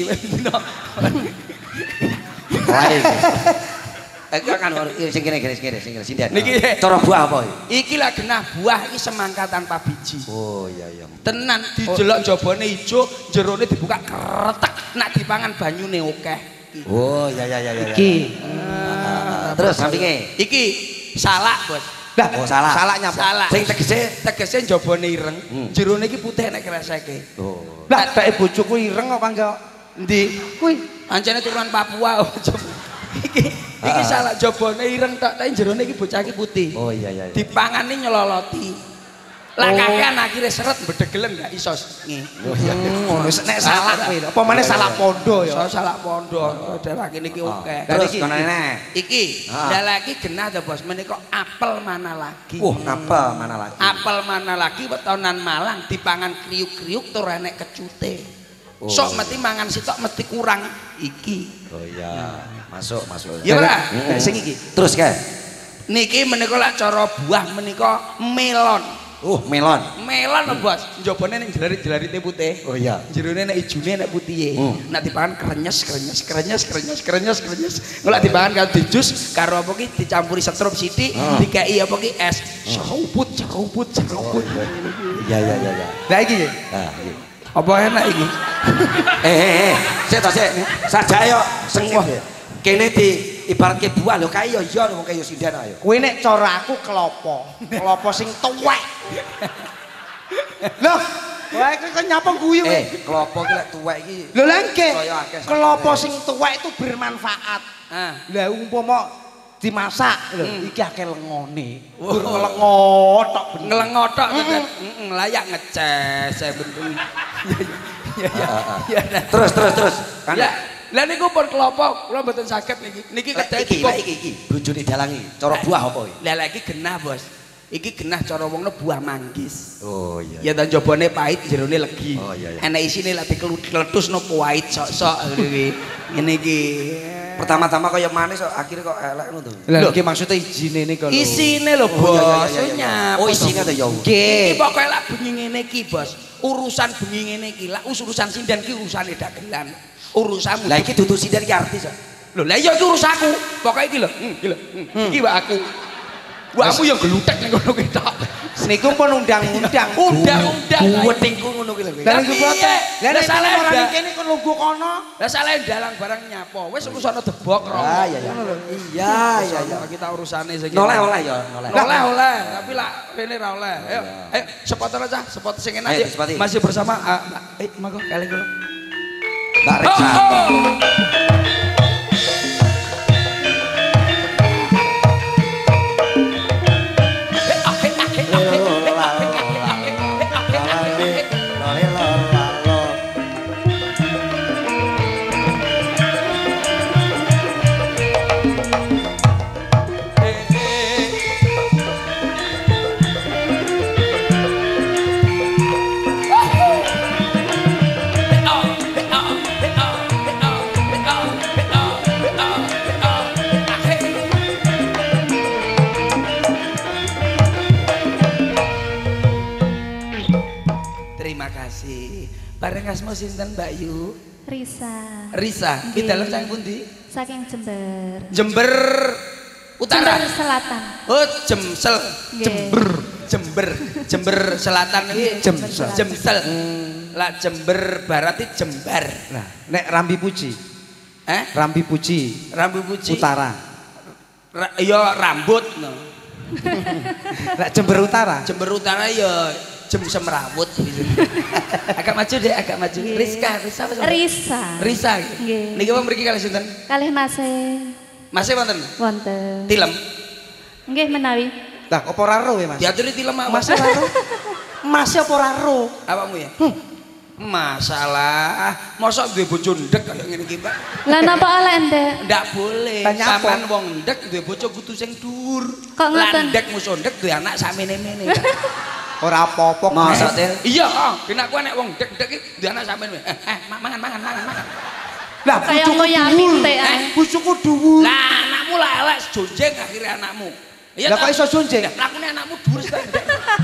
Lae. Eh kan sing kene kene kene sing sinden. Niki cara buah apa iki? Iki lak genah buah iki semangka tanpa biji. Oh iya iya. Tenan dijelok jabane ijo, jerone dibuka kretek, nak dipangan banyune akeh. Oh iya iya iya iya. Iki. Terus sampinge. Iki salak, Bos. Lah, oh salak. Salak nyapa? Salak. Sing tegese tegese jabane ireng, jerone iki putih nek kreseke. Oh. Lah, dake bojoku ireng apa enggak? Endi? Kuwi Ancene turunan Papua. Iki iki salak jabane ireng tok, tapi jerone iki bocah iki putih. Oh iya iya. Dipangani nyeloloti. Lah kakean akhire seret bedegelen gak iso. Oh iya. ngono nek salak kuwi. Apa meneh salak pondo ya? So salak pondo, daerah kene iki akeh. Terus kono neh. Iki, ndak lagi genah to Bos, menika apel mana lagi. Wah, apel mana lagi? Apel mana lagi wetonan Malang dipangan kriuk-kriuk tur enek kecute. Sok mesti mangan sitok mesti kurang iki. Oh iya. Masuk, masuk. Ya ora? Sing iki. Terus kae. Niki menika lak cara buah menika melon. Uh, melon. Melon lho Bos, njabane ning jelari-jelarite putih. Oh iya. Jerone nek ijune nek putihe. Nek dipangan krenyes krenyes krenyes krenyes krenyes krenyes. Ngono dipangan karo dijus karo apa ki dicampuri setrum sithik, dikeki apa ki es. Seruput, seruput, seruput. Iya iya iya iya. Lah iki. Nah, iki. Apa enak iki? Eh eh eh, sik to sik. Sajake yo sengit. Kene di ibaratke buah lho kae yo iya wong kae yo sinden ayo. Kuwi nek cara aku kelopo. Kelopo sing tuwek. Loh, wae kok nyapa guyu kowe? Eh, klopo ki lek tuwek iki. Lho lha nggih. Kaya akeh Kelopo sing tuwek itu bermanfaat. Ah. Lah umpama dimasak lho, iki akeh lengone. Gur Oh. ngelengotok bener. Ngelengotok tenan. Heeh, layak ngeces saya bener. Ya ya. Ya. Terus terus terus. Kan Ya. Lah niku pun kelopo, kula mboten saged niki. Niki kedai iki lek iki iki bojone dalang iki. Cara buah apa iki? Lah lagi genah Bos. Iki genah cara wongno buah manggis. Oh iya. Ya ta jabane pahit jerone legi. Oh iya iya. Enek isine lek dikletusno pahit sok-sok ngene iki. Ngene iki. Pertama-tama kaya manis kok akhirnya kok elek ngono to. Lah iki maksudnya izine niku lho. Isine lho Oh, iya, Bos. iya, iya, iya. Nyapa Oh isine to ya. Iki pokoke lak bengi ngene iki Bos. Urusan bengi ngene iki lak urusan sinden ki urusane dagelan. Urusanmu. Lah iki dudu sinden ki artis kok. Lho lah iya iki urusanku. Pokoke iki lho. Hmm, iki lho. Hmm, Iki wae aku. Wae yang gelutek ning kono ki tok. Niku pun undang-undang. Undang-undang. Wetingku ngono ki lho. Lah niku foto. Lah nek salah orang ndak. kene kon lungguh kono. Lah salah dalang barang nyapo. Wis urusane debok rono. Ah iya iya. Iya iya iya. Kita urusane sing Noleh oleh ya, noleh. Oleh oleh, tapi lah rene ra oleh. Ayo, ayo sepatu aja, sepatu sing enak Ayo, ya. sepatu. Masih bersama ah, Mbak. Eh, monggo kali kula. Mbak Reksa. Terima kasih. Bareng asma sinten Mbak Yu? Risa. Risa, ki dalem sang pundi? Saking Jember. Jember Utara. Jember Selatan. Oh, Jemsel. Nggih. Jember. Jember. Jember Selatan ini Jemsel. Jemsel. Lah Jember Barat itu Jembar. Nah, nek Rambi Puji. Eh? Rambi Puji Rambu Puji. Utara. Ra, ya rambut no. Nek Jember Utara. Jember Utara ya jem semrawut gitu. Agak maju deh, agak maju. Nggih. Rizka, Risa apa? Risa. Risa. Nggih. Niki apa mriki kalih sinten? Kalih Masih Masih wonten? wonten. Tilem. Nggih menawi. Lah apa ora ro ya Mas? Diaturi tilem apa? Mas ora ro. Mas apa ora ro? Awakmu ya? Masalah, mosok duwe bojo ndek kaya ngene iki, Mbak. Lah napa oleh ndek? Ndak boleh. Lah nyapa? Sampeyan wong ndek duwe bojo kudu sing dhuwur. Kok ngoten? Lah ndek musuh ndek duwe anak samene-mene. Ora apa-apa. Masa Til? Iya, oh, kena ku nek wong ndek-ndek iki duwe anak samene. Eh, eh, mangan mangan mangan mangan. Lah Kayak bojoku ngoyami dhuwur. ndek ae. Bojoku dhuwur. Lah anakmu lah elek jonjeng akhirnya anakmu. Iya Lah kok iso jonjeng? Lah lakune anakmu dhuwur sik ndek.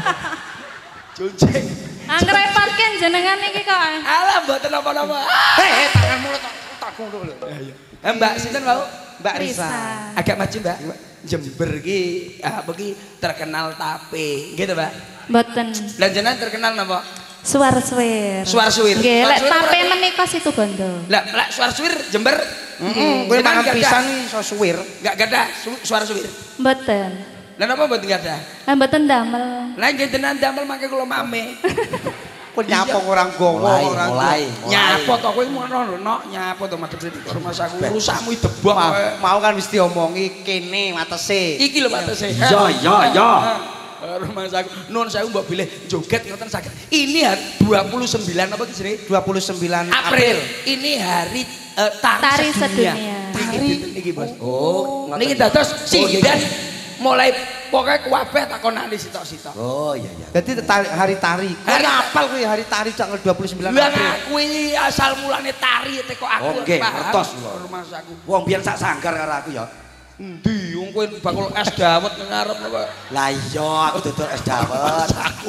Jonjeng. Angrepatke jenengan iki kok. Alah mboten napa-napa. Heh, tanganmu tak takung lho. Eh, Mbak sinten wau? Mbak Risa. Agak maju, Mbak. Jember ki apa ki terkenal tape, gitu, Mbak. Mboten. Lah jenengan terkenal napa? Suar suwir. Suar suwir. Nggih, Suar lek suwir tape berarti- menika situ bondo. Lah, lah suar suwir Jember. Heeh, kowe Jenengan mangan gadah? pisan iso suwir. Enggak gadah su- suara suwir. Mboten. Lah napa mboten gadah? Lah mboten damel. Lah nggih jenengan damel mangke kula mame. Kowe nyapa orang gowo Mulai, orang mulai. Nyapa to kowe ngono no nyapa to madhep sini rumah saku rusakmu debok kowe. Mau kan wis diomongi kene watese. Iki lho patese. Iya, iya, iya. Rumah saku nun saya mbok bilih joget ngoten saged. Ini hari dua puluh sembilan apa jenenge? dua puluh sembilan April. Ini hari eh, tari, Tari sedunia. sedunia. Tari niki, Bos. Oh, Niki dados sinden mulai pokoknya kuwabeh takonane sitok-sitok. Oh iya iya. Jadi tari- hari tari. Kowe Hari- apal kuwi hari tari tanggal dua puluh sembilan Lah April. kuwi asal mulane tari teko aku. Oke, paham. ngertos lho. Rumah saku. Wong biyen sak sanggar karo aku ya. Endi wong kowe bakul es dawet nang ngarep apa? Lah iya, aku dodol es dawet. Aku.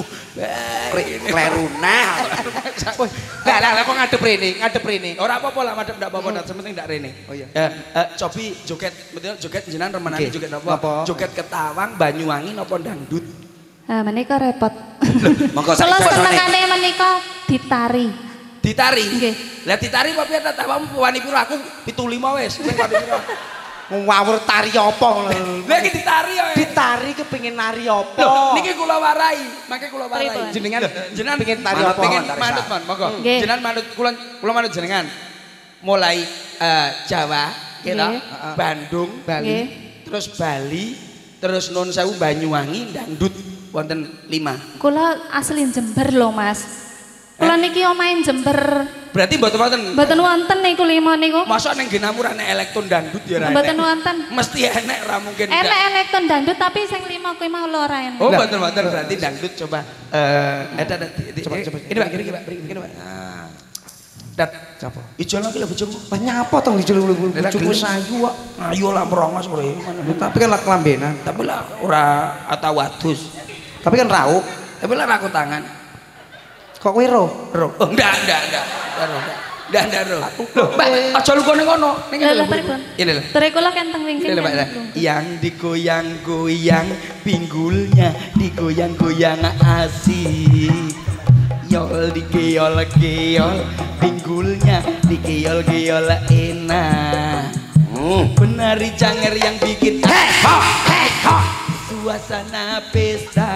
Kleru nah. Lah lah lah kok ngadep rene, ngadep rene. Ora apa-apa lah madhep ndak apa-apa, hmm. Penting ndak rene. Oh iya. Eh, eh, cobi joget, betul joget jenengan remenane Oke. joget apa? Napa? Joget Ketawang, Banyuwangi napa dangdut? Ah menika repot. Monggo Kula saiki senengane menika ditari. Ditari. Nggih. Lah ditari apa piye ta awakmu wani pira aku pitu lima wis. Kowe wani pira? Ngawur tari apa lho. Lah iki ditari ya. Ditari kepengin nari apa? Loh, niki kula warai, mangke kula warai. Pripun? Jenengan Jenengan pengen tari manut apa? pengen Tari manut sah. mon, monggo. Nggih. Jenengan manut kula kula manut jenengan. Mulai eh, Jawa, kita Nggih. Bandung, Bali. Nggih. terus Bali, terus Nun Sewu Banyuwangi, dangdut wonten lima. Kula asli Jember lho, Mas. Kula niki omahe Jember. Berarti mboten wonten. Mboten wonten niku lima niku. Masa ning genamur ana elektron dangdut ya ra. Mboten enek? wonten. Mesti enek ora mungkin Enek enggak. elektron dangdut tapi sing lima kuwi mau lho ora enek. Oh, mboten wonten berarti dangdut coba eh ada ada Coba, coba. Ini Pak, ini Pak, ini Pak. Nah. Dat, Siapa? ijo lagi lho bojomu. Lah nyapa to dijuluk bojoku gelem. sayu kok. Ayo lah merongos ore. Tapi kan lak lambenan. Tapi lah ora atawadus. Tapi kan rauk. Tapi lah aku tangan. Kok kowe ro? Ro. Oh, enggak, enggak, enggak. Enggak, enggak. Enggak, enggak, Ro. Loh, Mbak, aja lu kono kono. Ning Lah ngene lho. lah pripun? Ini lho. Tere kula kenteng wingking. Ini lho, Mbak. Yang digoyang-goyang pinggulnya digoyang-goyang asik. Yol digeol-geol pinggulnya digeol-geol enak. Hmm. Penari canger yang bikin hey ho hey ho suasana pesta.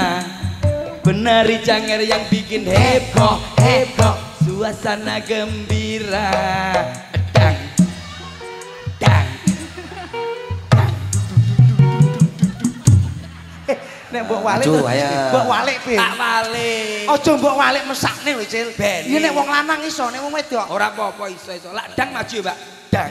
Penari canger yang bikin heboh heboh suasana gembira. Dang dang. Nek mbok walik. Maju, terus- ayo. Mbok walik piye? Tak balik. Aja mbok walik mesakne lho, Cil. Ben. Iki nek wong lanang iso, nek wong wedok. Ora apa-apa iso iso. Lah dang maju, Mbak. Dang.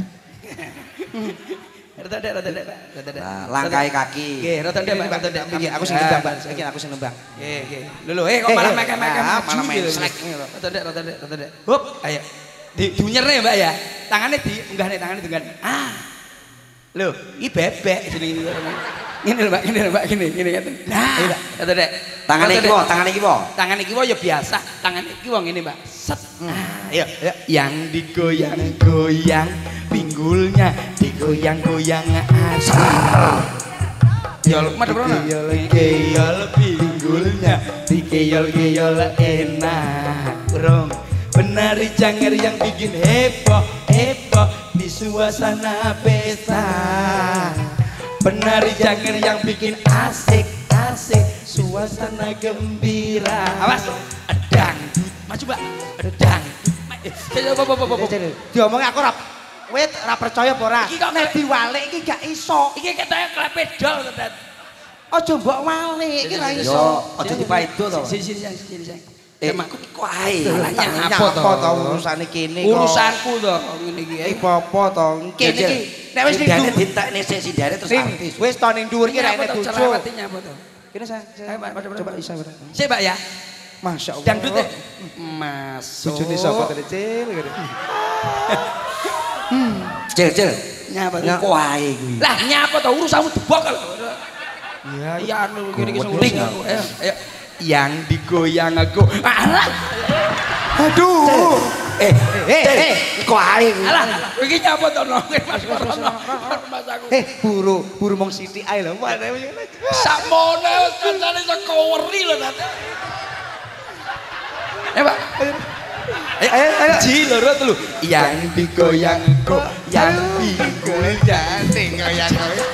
Rada dek, rada dek, Pak. Rada dek. Nah, langkai kaki. Nggih, rada dek, Pak. Rada dek. Iki aku sing nembang, Pak. Iki aku sing nembang. Nggih, nggih. Lho lho, eh kok Eh, malah eh, meke-meke ah, maju malah main gitu. slack ini lho. Rada dek, rada dek, rada dek. Hup, ayo. Di dunyerne ya, Mbak ya. Tangannya di enggak nih tangannya dengan ah. Loh, iki bebek jenenge iki. Ngene lho, Mbak, ngene lho, Mbak, ngene, ngene ngene. Nah, ayo, Mbak. Rada dek. Tangan Rada iki dek. po, tangan iki po. Tangan iki wae ya biasa, tangan iki wong ngene, Mbak. Set. Nah, ayo, ayo. Yang digoyang-goyang pinggulnya digoyang-goyang asik. Yol, madhep rono. Geyol pinggulnya digeyol-geyol enak. Rong. Penari canger yang bikin heboh heboh di suasana pesta. Penari canger yang bikin asik asik suasana gembira. Awas, edang, maju Mbak, edang. Coba coba coba coba. Diomongi aku ora kowe ora percaya apa ora? Iki kok Nek diwalik iki gak iso. Iki ketoknya klepe dol tenan. Aja mbok walik iki ra Yo, iso. aja dipaido to. Sini sini sini sini. Eh, aku kok ae. Nyapa to urusane kene kok. Urusanku to ngene iki. Iki apa to? Kene iki nek wis ning dhuwur ditekne sik sindare terus artis. Wis to ning dhuwur iki ra enek bojo. Cerewet nyapa to? Kene saya. Coba isa. Sik, Pak ya. Masya Allah. Dangdut e. Masuk. Bojone sapa tadi cil ngene. Cil, cil. Nyapa to? Kok ae kuwi. Lah nyapa to urusanmu debok lho. Iya, iya anu kene iki sing ayo. Ayo. Yang digoyang aku. Alah. Aduh. Eh, eh, eh, kok ae kuwi. Alah, iki nyapa to no? Mas Mas aku. Eh, buru, buru mong sithik ae lho. Sakmone kancane saka weri lho Tante. Eh, Pak. Ayo, ayo, ayo. Ji loro telu. Yang digoyang kok, yang digoyang digoyang.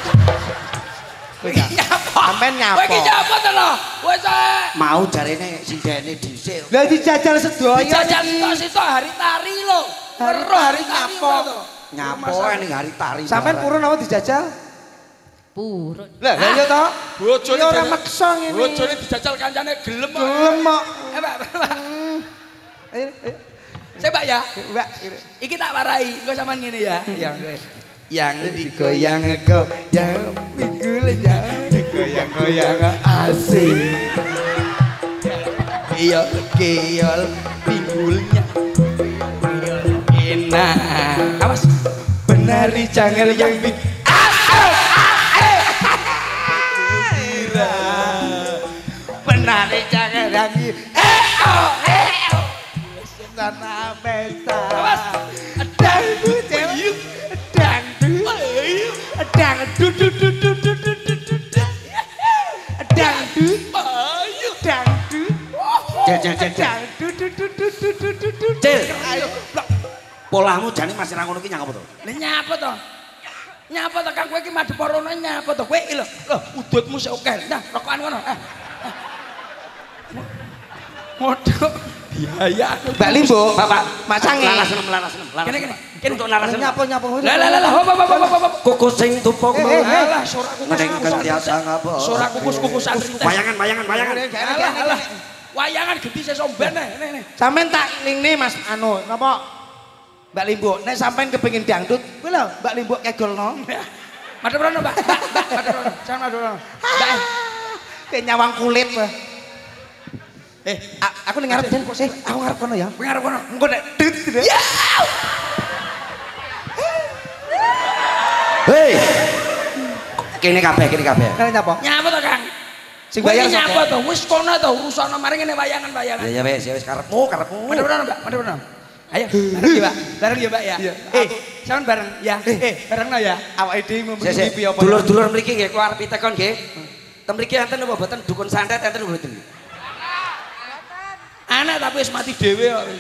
Sampeyan nyapa? Kowe iki nyapa to lho? Wis Mau jarene sindene dhisik. Lah dijajal sedaya. dijajal sitok hari tari lho. Weruh hari nyapa to. Nyapo ning hari tari. Sampeyan purun apa dijajal? Purun. Lah lah iya to. Bojone ora maksa ngene. Bojone dijajal kancane gelem kok. Gelem kok. Eh, Pak. Ayo, ayo. Saya Pak ya. Mbak, Iki tak warai, engko sampean ngene ya. Yang yang digoyang kok, yang pinggul yang digoyang-goyang asik. Iya, keyol pinggulnya. Enak. Awas. Penari jangan yang big. Penari jangan yang big. Sana pesta. Awas. Dangdut, dangdut, dangdut, dangdut, dangdut, dangdut. Cil, cil, cil, cil. Cil. Polahmu jane masih ra ngono ki nyapa to? Lah nyapa to? Nyapa to Kang kowe iki madhep rono nyapa to? Kowe lho, lho udutmu sik akeh. Nah, rokokan ngono. Eh. Modok biaya Mbak Limbo, Bapak, macange. laras nem, laras nem, laras. Kene kene. Kene untuk laras nem. Nyapa nyapa. Lah lah lah, hop hop hop hop hop. Kukus sing tupuk Eh, eh, eh. Alah suara kukus. ngedengken tiasa ngapa. Suara kukus-kukus santri. Bayangan, bayangan, bayangan. Alah alah. Wayangan genti sesuk ben nih. Sampeyan tak lingne Mas anu, napa? Mbak Limbo, nek sampeyan kepengin dangdut, kuwi lho Mbak Limbo kegolno. Madhep rono, Mbak. Madhep rono. Jangan madhep rono. Mbak. Kayak nyawang kulit. Eh, A- aku ning ngarep Den kok sih, aku ngarep kono ya. kowe arep kono. Engko nek dut. Ya. Hei. Kene kabeh, kene kabeh. Kene nyapa? Nyapa to, Kang? Sing bayar Kowe nyapa sapa? to? Wis kono to urusana mari ngene wayangan-wayangan. Ya ya wis, ya wis karepmu, karepmu. Madhep rono, Mbak. Madhep rono. Ayo, bareng ya, Mbak. Bareng ya, Mbak ya. Eh, sampean bareng ya. Eh, barengno ya. Awake dhewe mau Sik, sik. piye apa? Dulur-dulur mriki nggih kula arep pitekon nggih. Tem mriki enten apa boten dukun santet enten mboten? Anak tapi wis mati dhewe kok.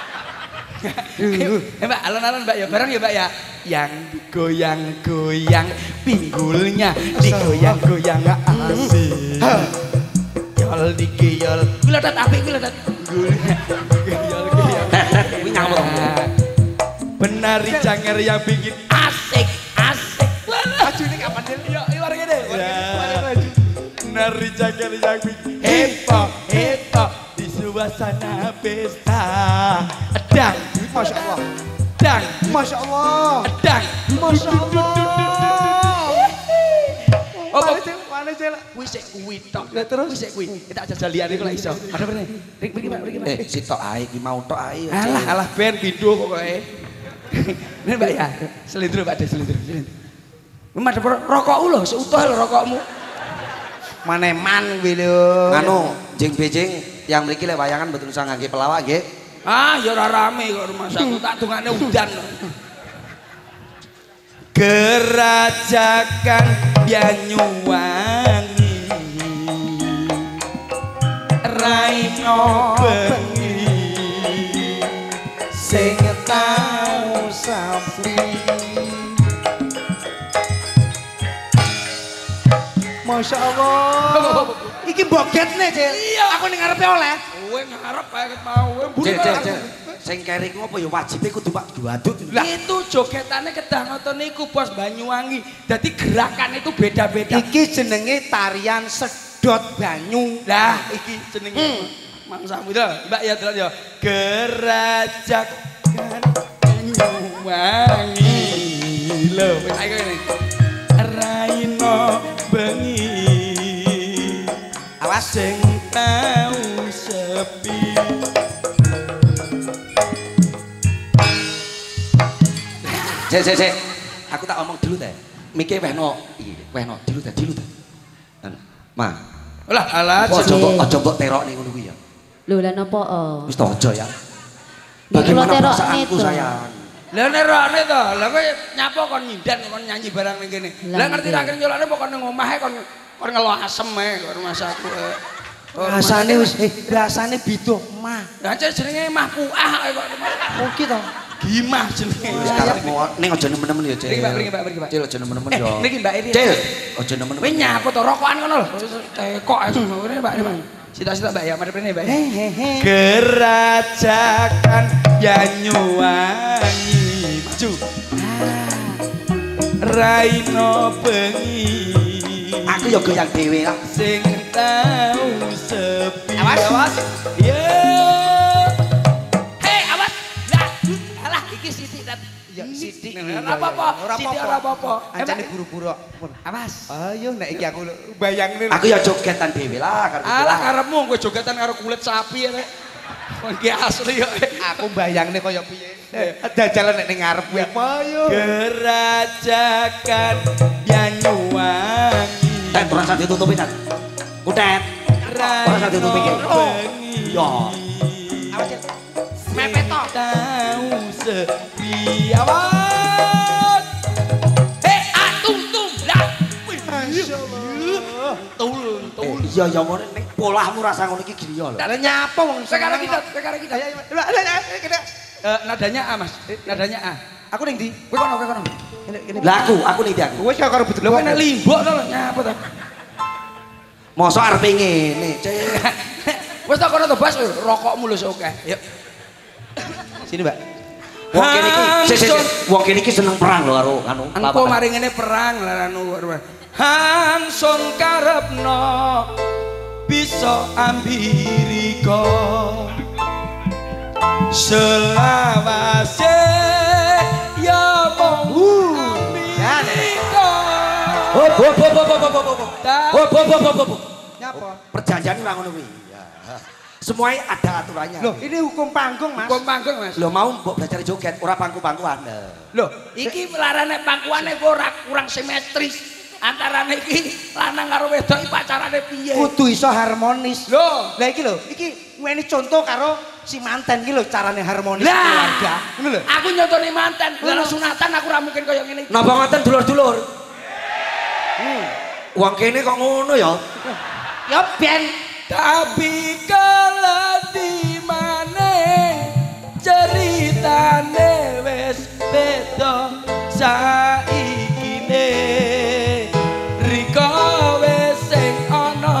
Eh, Mbak, alon-alon Mbak ya, bareng ya, Mbak ya. Yang digoyang-goyang pinggulnya, digoyang-goyang asik. Yol digiyol. Kuwi lho tat apik kuwi lho tat. Pinggulnya giyol-giyol. Kuwi nyapa to? Penari janger yang bikin asik, asik. Ajune kapan Den? Yo, mari ngene. Penari janger yang bikin heboh, heboh di suasana pesta. Dang, Masya Allah. dang, Masya Allah. dang. Masya Allah. Oh, Mana Cil? Mana Cil? kuwi sik kuwi tok. Lah terus? Kuwi sik kuwi. Kita jajal liyane kok iso. Ada meneh. Rik mriki, Pak, mriki, Pak. Eh, sitok ae iki mau tok ae. Alah, alah ben pindho pokoke. Nih Mbak ya, selindro Pak, ada selindro. Mas rokokku lho, seutuh lho rokokmu. Maneman kuwi lho. Anu, jeng-bejeng yang mriki lek wayangan mboten usah ngangge pelawak nggih. Ah, ya ora rame kok rumah saku tak tungane udan. Gerajakan Banyuwangi Raino bengi Sing tau sapi. Masya Allah. Iki boget nih Cil. Iya. Aku ning ngarepe oleh. Kowe ngarep kae ket mau. Cil, cil, cil. Sing keri ku apa ya wajibe kudu Pak duadut. Lah itu jogetane kedah ngoten niku Bos Banyuwangi. Dadi gerakan itu beda-beda. Iki jenenge tarian sedot banyu. Lah iki jenenge mangsamu itu Mbak ya terus ya gerajakan Banyuwangi lho wis ayo ngene raino bengi awas sing tau sepi Cek cek cek aku tak omong dulu teh mikir wehno iki wehno dulu teh dulu teh Ma lah alah aja mbok aja mbok terokne ngono kuwi ya Lho lah napa? Wis to aja ya. Bagaimana perasaanku sayang? Lah nerokne to, lah kowe nyapa kon nyindan kon nyanyi barang ning kene. Lah ngerti ra kene nyolane pokok ning omahe kon kon ngelo asem ae kok rumah saku. Rasane wis eh rasane biduh mah. Lah cek jenenge mah puah kok. Mugi to. Gimah jenenge. Wis karepmu ning aja nemen-nemen ya, Cil. Mriki Mbak, mriki Mbak, mriki Mbak. Cil aja nemen-nemen ya. Niki Mbak Iri. Cil, aja nemen-nemen. Kowe nyapa to rokokan ngono lho. Tekok ae ngene Mbak, Mbak. Sita-sita Mbak ya, mari prene Mbak. Hehehe. Gerajakan Banyuwangi maju. Raino bengi. Aku ya goyang dhewe lah. Sing tau sepi. Awas. Awas. Yo. Hei, awas. Lah, alah iki Siti dat. Ya Siti. Ora apa-apa. Siti ora apa-apa. Ancane buru-buru. Awas. Ayo nek iki aku bayangne. Aku ya jogetan dhewe lah karo Alah karepmu kowe jogetan karo kulit sapi rek. Wong iki asli kok. Aku bayangne kaya piye. Dajalan nek ning ngarep kuwi. Ayo. Gerajakan Banyuwangi. Tet ora usah ditutupi, Tet. Kutet. Ora usah ditutupi iki. Yo. Awas. Mepet to. Tahu sepi awas. Hei, atung tung lah. Masyaallah. Tulung, tulung. Iya ya ngono ning polahmu rasa ngono iki gini ya lho. Lah nyapa wong Sekarang kita, sekarang kita. Ayo, kita. Eh, nadanya A, Mas. Nadanya A. Aku ning ndi? Kowe kono, kowe kono. Lah aku, aku ning ndi aku. Wis karo betul. Lho kowe nek limbok to lho nyapa to. Mosok arepe ngene, Cil. Wis tak kono to Bas, rokokmu lho sok akeh. Yuk. Sini, Mbak. Wong kene iki, sik sik, wong kene iki seneng perang lho karo anu. Engko mari ngene perang lah anu. Hansun karepno bisa ambirika selawase ya mong ambirika. Hop hop hop hop hop hop. Hop hop hop hop. Nyapa? Perjanjian ora ngono kuwi. Semuanya ada aturannya. Loh, ini hukum panggung, Mas. Hukum panggung, Mas. Lo mau mbok belajar joget, ora pangku-pangkuan. Loh, iki larane pangkuane kok ora kurang simetris. Antarane iki lanang karo wedok iki pacarane piye? Kudu iso harmonis. Loh, Lah iki lho, iki ngene contoh karo si manten iki lho carane harmonis Lah. keluarga. Ngono lho. aku nyontoni manten, lah sunatan aku ora mungkin kaya ngene iki. Napa ngoten dulur-dulur? Hmm. Wong kene kok ngono ya? Ya ben Tapi kala di maneh ceritane wis beda saikine rika wis sing ana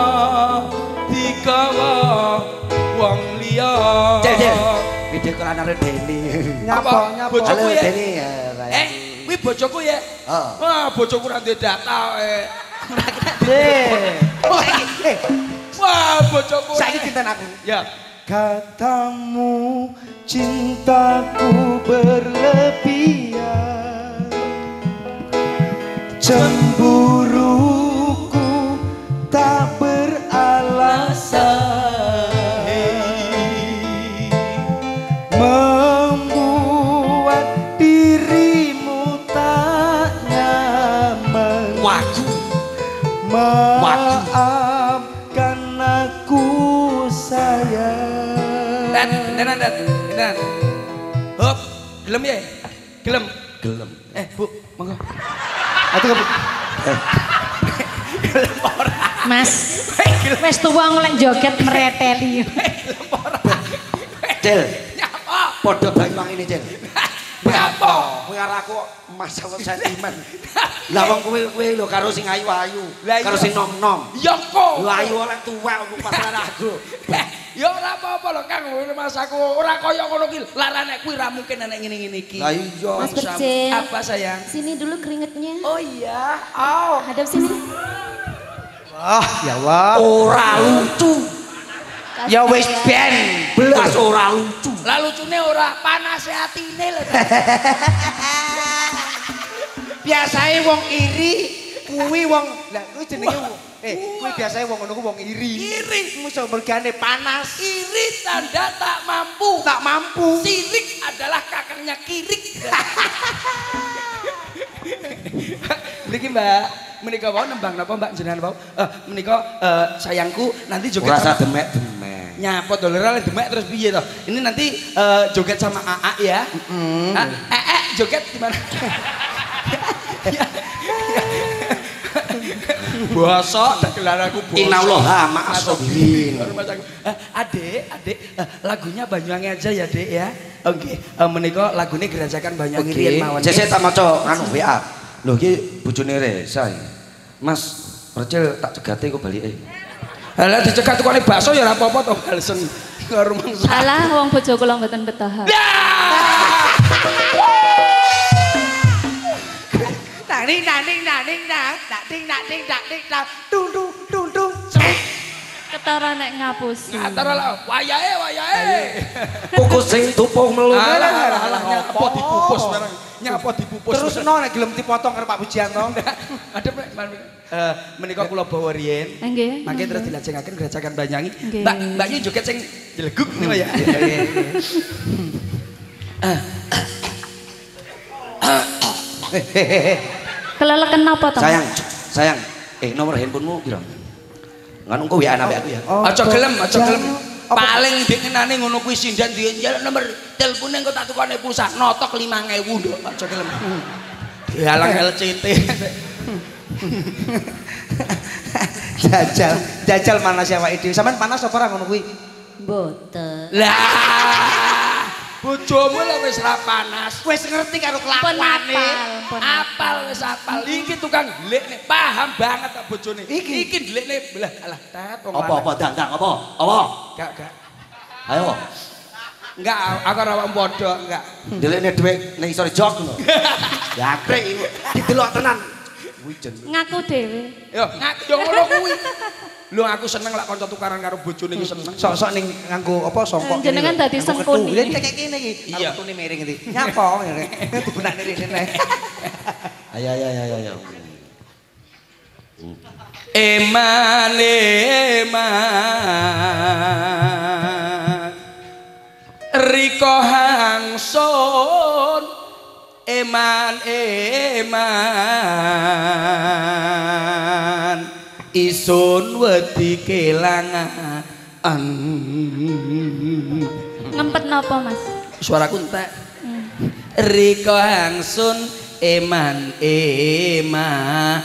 digawa wong liya. Cek cek. Video kelan arep Deni. nyapa nyapa. Bojoku ya. Deni ya. Eh, kuwi bojoku ya. Heeh. Wah, bojoku ora duwe data eh. Eh. Saiki eh Wah, bojoku. saiki cinten aku. Ya. Katamu cintaku berlebihan, cemburuku tak beralasan, membuat dirimu tak nyaman. Wagu. Maafkan aku sayang. Dan, dan, dan, dan. Hop, gelem ya? Gelem. Gelem. Eh, Bu, monggo. Atuh kamu. Gelem ora. Mas, wis tuwa ngolek joget mereteli. Gelem ora. Cil. Nyapa? Padha Banyuwangi ini, Cil. Nyapa? Kowe karo aku masalah sentimen. Lah wong kowe kowe lho karo sing ayu-ayu, Lah iya. karo sing nom-nom. Ya kok. Lho ayu oleh tuwa aku pas aku. Ya ora apa-apa lho Kang, Mas aku ora kaya ngono ki. Larane kuwi ra mungkin ana ngene-ngene iki. Lah iya. Mas Bercil. Apa sayang? Sini dulu keringetnya. Oh iya. Oh. Hadap sini. Wah, ya Allah. Ora lucu. Ya wis ben. Belas ora lucu. Lah lucune ora panase atine lho. Biasae wong iri kuwi wong lah kuwi jenenge eh kuwi biasae wong ngono ku wong iri. Iri musuh mergane panas. Iri tanda tak mampu. Tak mampu. Sirik adalah kakangnya kirik. Mriki Mbak, menika wau nembang napa Mbak jenengan wau? Eh menika uh, sayangku nanti joget Rasa sama demek-demek. nyapot dolera demek terus piye toh? Ini nanti uh, joget sama A A ya. Heeh. Mm. Ah, eh, eh joget gimana? Bosok dagelan aku bosok. Innallaha ma'as-sabirin. Adik, adik, lagunya Banyuwangi aja ya, Dek ya. Oke, menika lagune Gerajakan Banyuwangi riyen mawon. Sesuk tak maca anu W A. Lho iki bojone Resa. Mas, percil tak cegate kok balike. Lah dicegat tukane bakso ya ora apa-apa to, balesen karo mangsa. Alah wong bojo kula mboten betah. Naning naning naning nang naning naning naning nang tung tung tung tung. Ketara nek ngapusi. Antara lah wayahe wayahe. Kukus sing tupuh melu. Alah alah nyapa dipupus bareng. Nyapa dipupus. Terus no nek gelem dipotong karo Pak Bujianto. Ada eh menika kula bawa riyen. Nggih. Mangke terus dilajengaken Gerajakan Banyuwangi. Nggih. Mbak, mbaknya joget sing jeleguk niku ya. Keleleken napa to? Sayang, sayang. Eh nomor handphonemu piro? Nganu engko W A nambah aku ya. Aja gelem, aja gelem. Paling dikenane ngono kuwi sindan dienjel nomor telepone engko tak tukane pulsa notok lima ewu nduk. Aja gelem. Dialang L C T. Jajal, jajal panas ya awake dhewe. Sampeyan panas apa ora ngono kuwi? Mboten. Lah, bojomu lho wis ra panas. Wis ngerti karo Pun kelakuane. apal, pun Apal wis apal. Iki tukang ndelikne paham banget tak bojone. Iki? Iki ndelikne belah alah tet wong Apa apa dandang apa? Apa? Gak gak. Ayo. Enggak, aku ora wong padha, enggak. Ndelikne dhuwit ning isor jok ngono. Ya krek iku. Didelok tenan. Kuwi jen. Ngaku dhewe. Yo, ngaku yo ngono kuwi. Lho aku seneng lak kanca tukaran karo bojone iki seneng. Sok-sok ning nganggo apa songkok. Jenengan dadi sengkuni. Lha kayak kene iki. Iya. Ketune miring iki. Nyapa ngene. Digunakne rene. Ayo ayo ayo ayo. Eman eman Riko hangsun eman eman isun wedi kelangan Ngempet napa, Mas? suaraku entek Hmm. Riko hangsun eman eman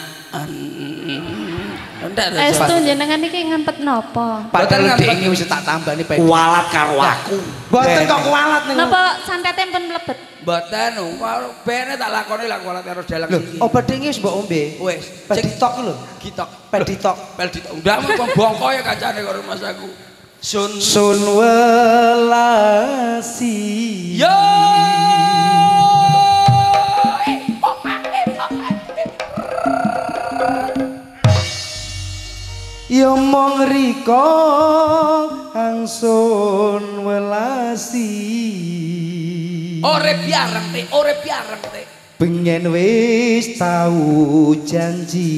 entek Estu jenengan iki ngempet napa? Padahal dhewe wis tak tambani bae. Kualat karo aku. Mboten kok kualat niku. Napa santete pun mlebet? mboten karo bene tak lakoni lak kualat karo dalang iki Obat dingin wis mbok ombe. wis Pel ditok lho. gitok Pel ditok. pel ditok ndak kok bongko ya kancane karo Mas aku sun Sun welasi. yo Ya mong riko angsun welasi. ore biareng te ore biareng te Pengen wis tau janji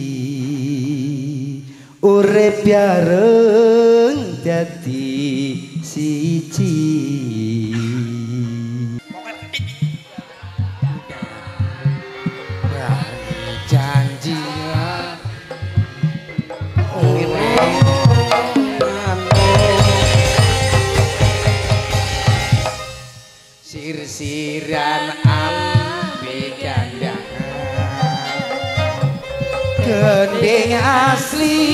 urip bareng dadi siji. Janji sir-siran ambe gandangan gending asli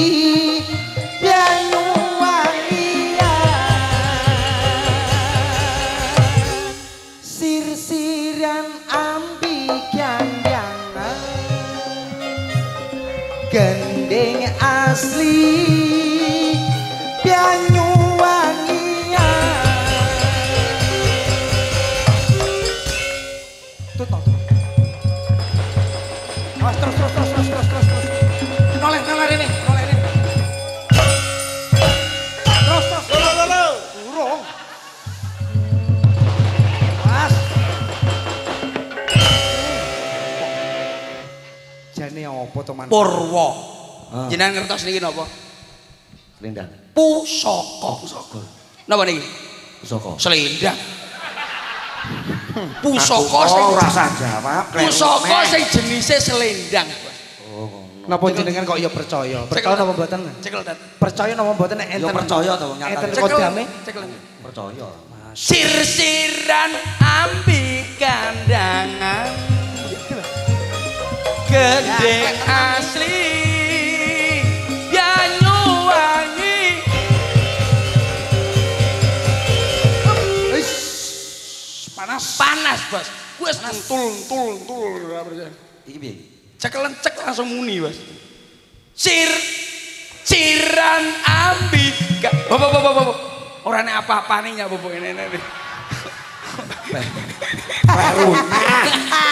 Banyuwangian sir-siran ambi gandangan gending asli terus terus terus terus terus terus noleh noleh ini noleh ini terus Apa to man? Purwa. Jenengan ngertos niki napa? Selendang. Pusaka. Pusaka. Napa niki? Pusaka. Selendang. Pusaka sing ora usah jawab. Pusaka sing jenise selendang. Oh. Napa jenengan kok ya percaya? Percaya napa mboten? Cekel dat. Percaya napa mboten nek Ya enten? percaya to nyata. Enten Cekel. kodame? Cekel. Percaya. Sir-siran ambi kandangan gede asli Banyuwangi Wis panas. panas bos wis entul entul entul Iki piye? cekelen cek langsung muni bos sir siran ambi bapak bapak bapak orang ini apa-apa nih ya bapak ini ini Peruna.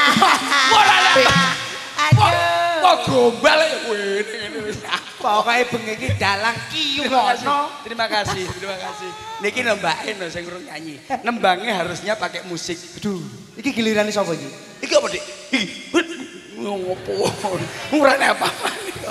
kok gombal ya ini Pokoke bengi iki dalang kiyu ono. terima kasih terima kasih niki nembakin loh saya ngurung nyanyi nembangnya harusnya pakai musik aduh Iki giliran sapa iki? iki apa dik ngopo ngurane apa-apa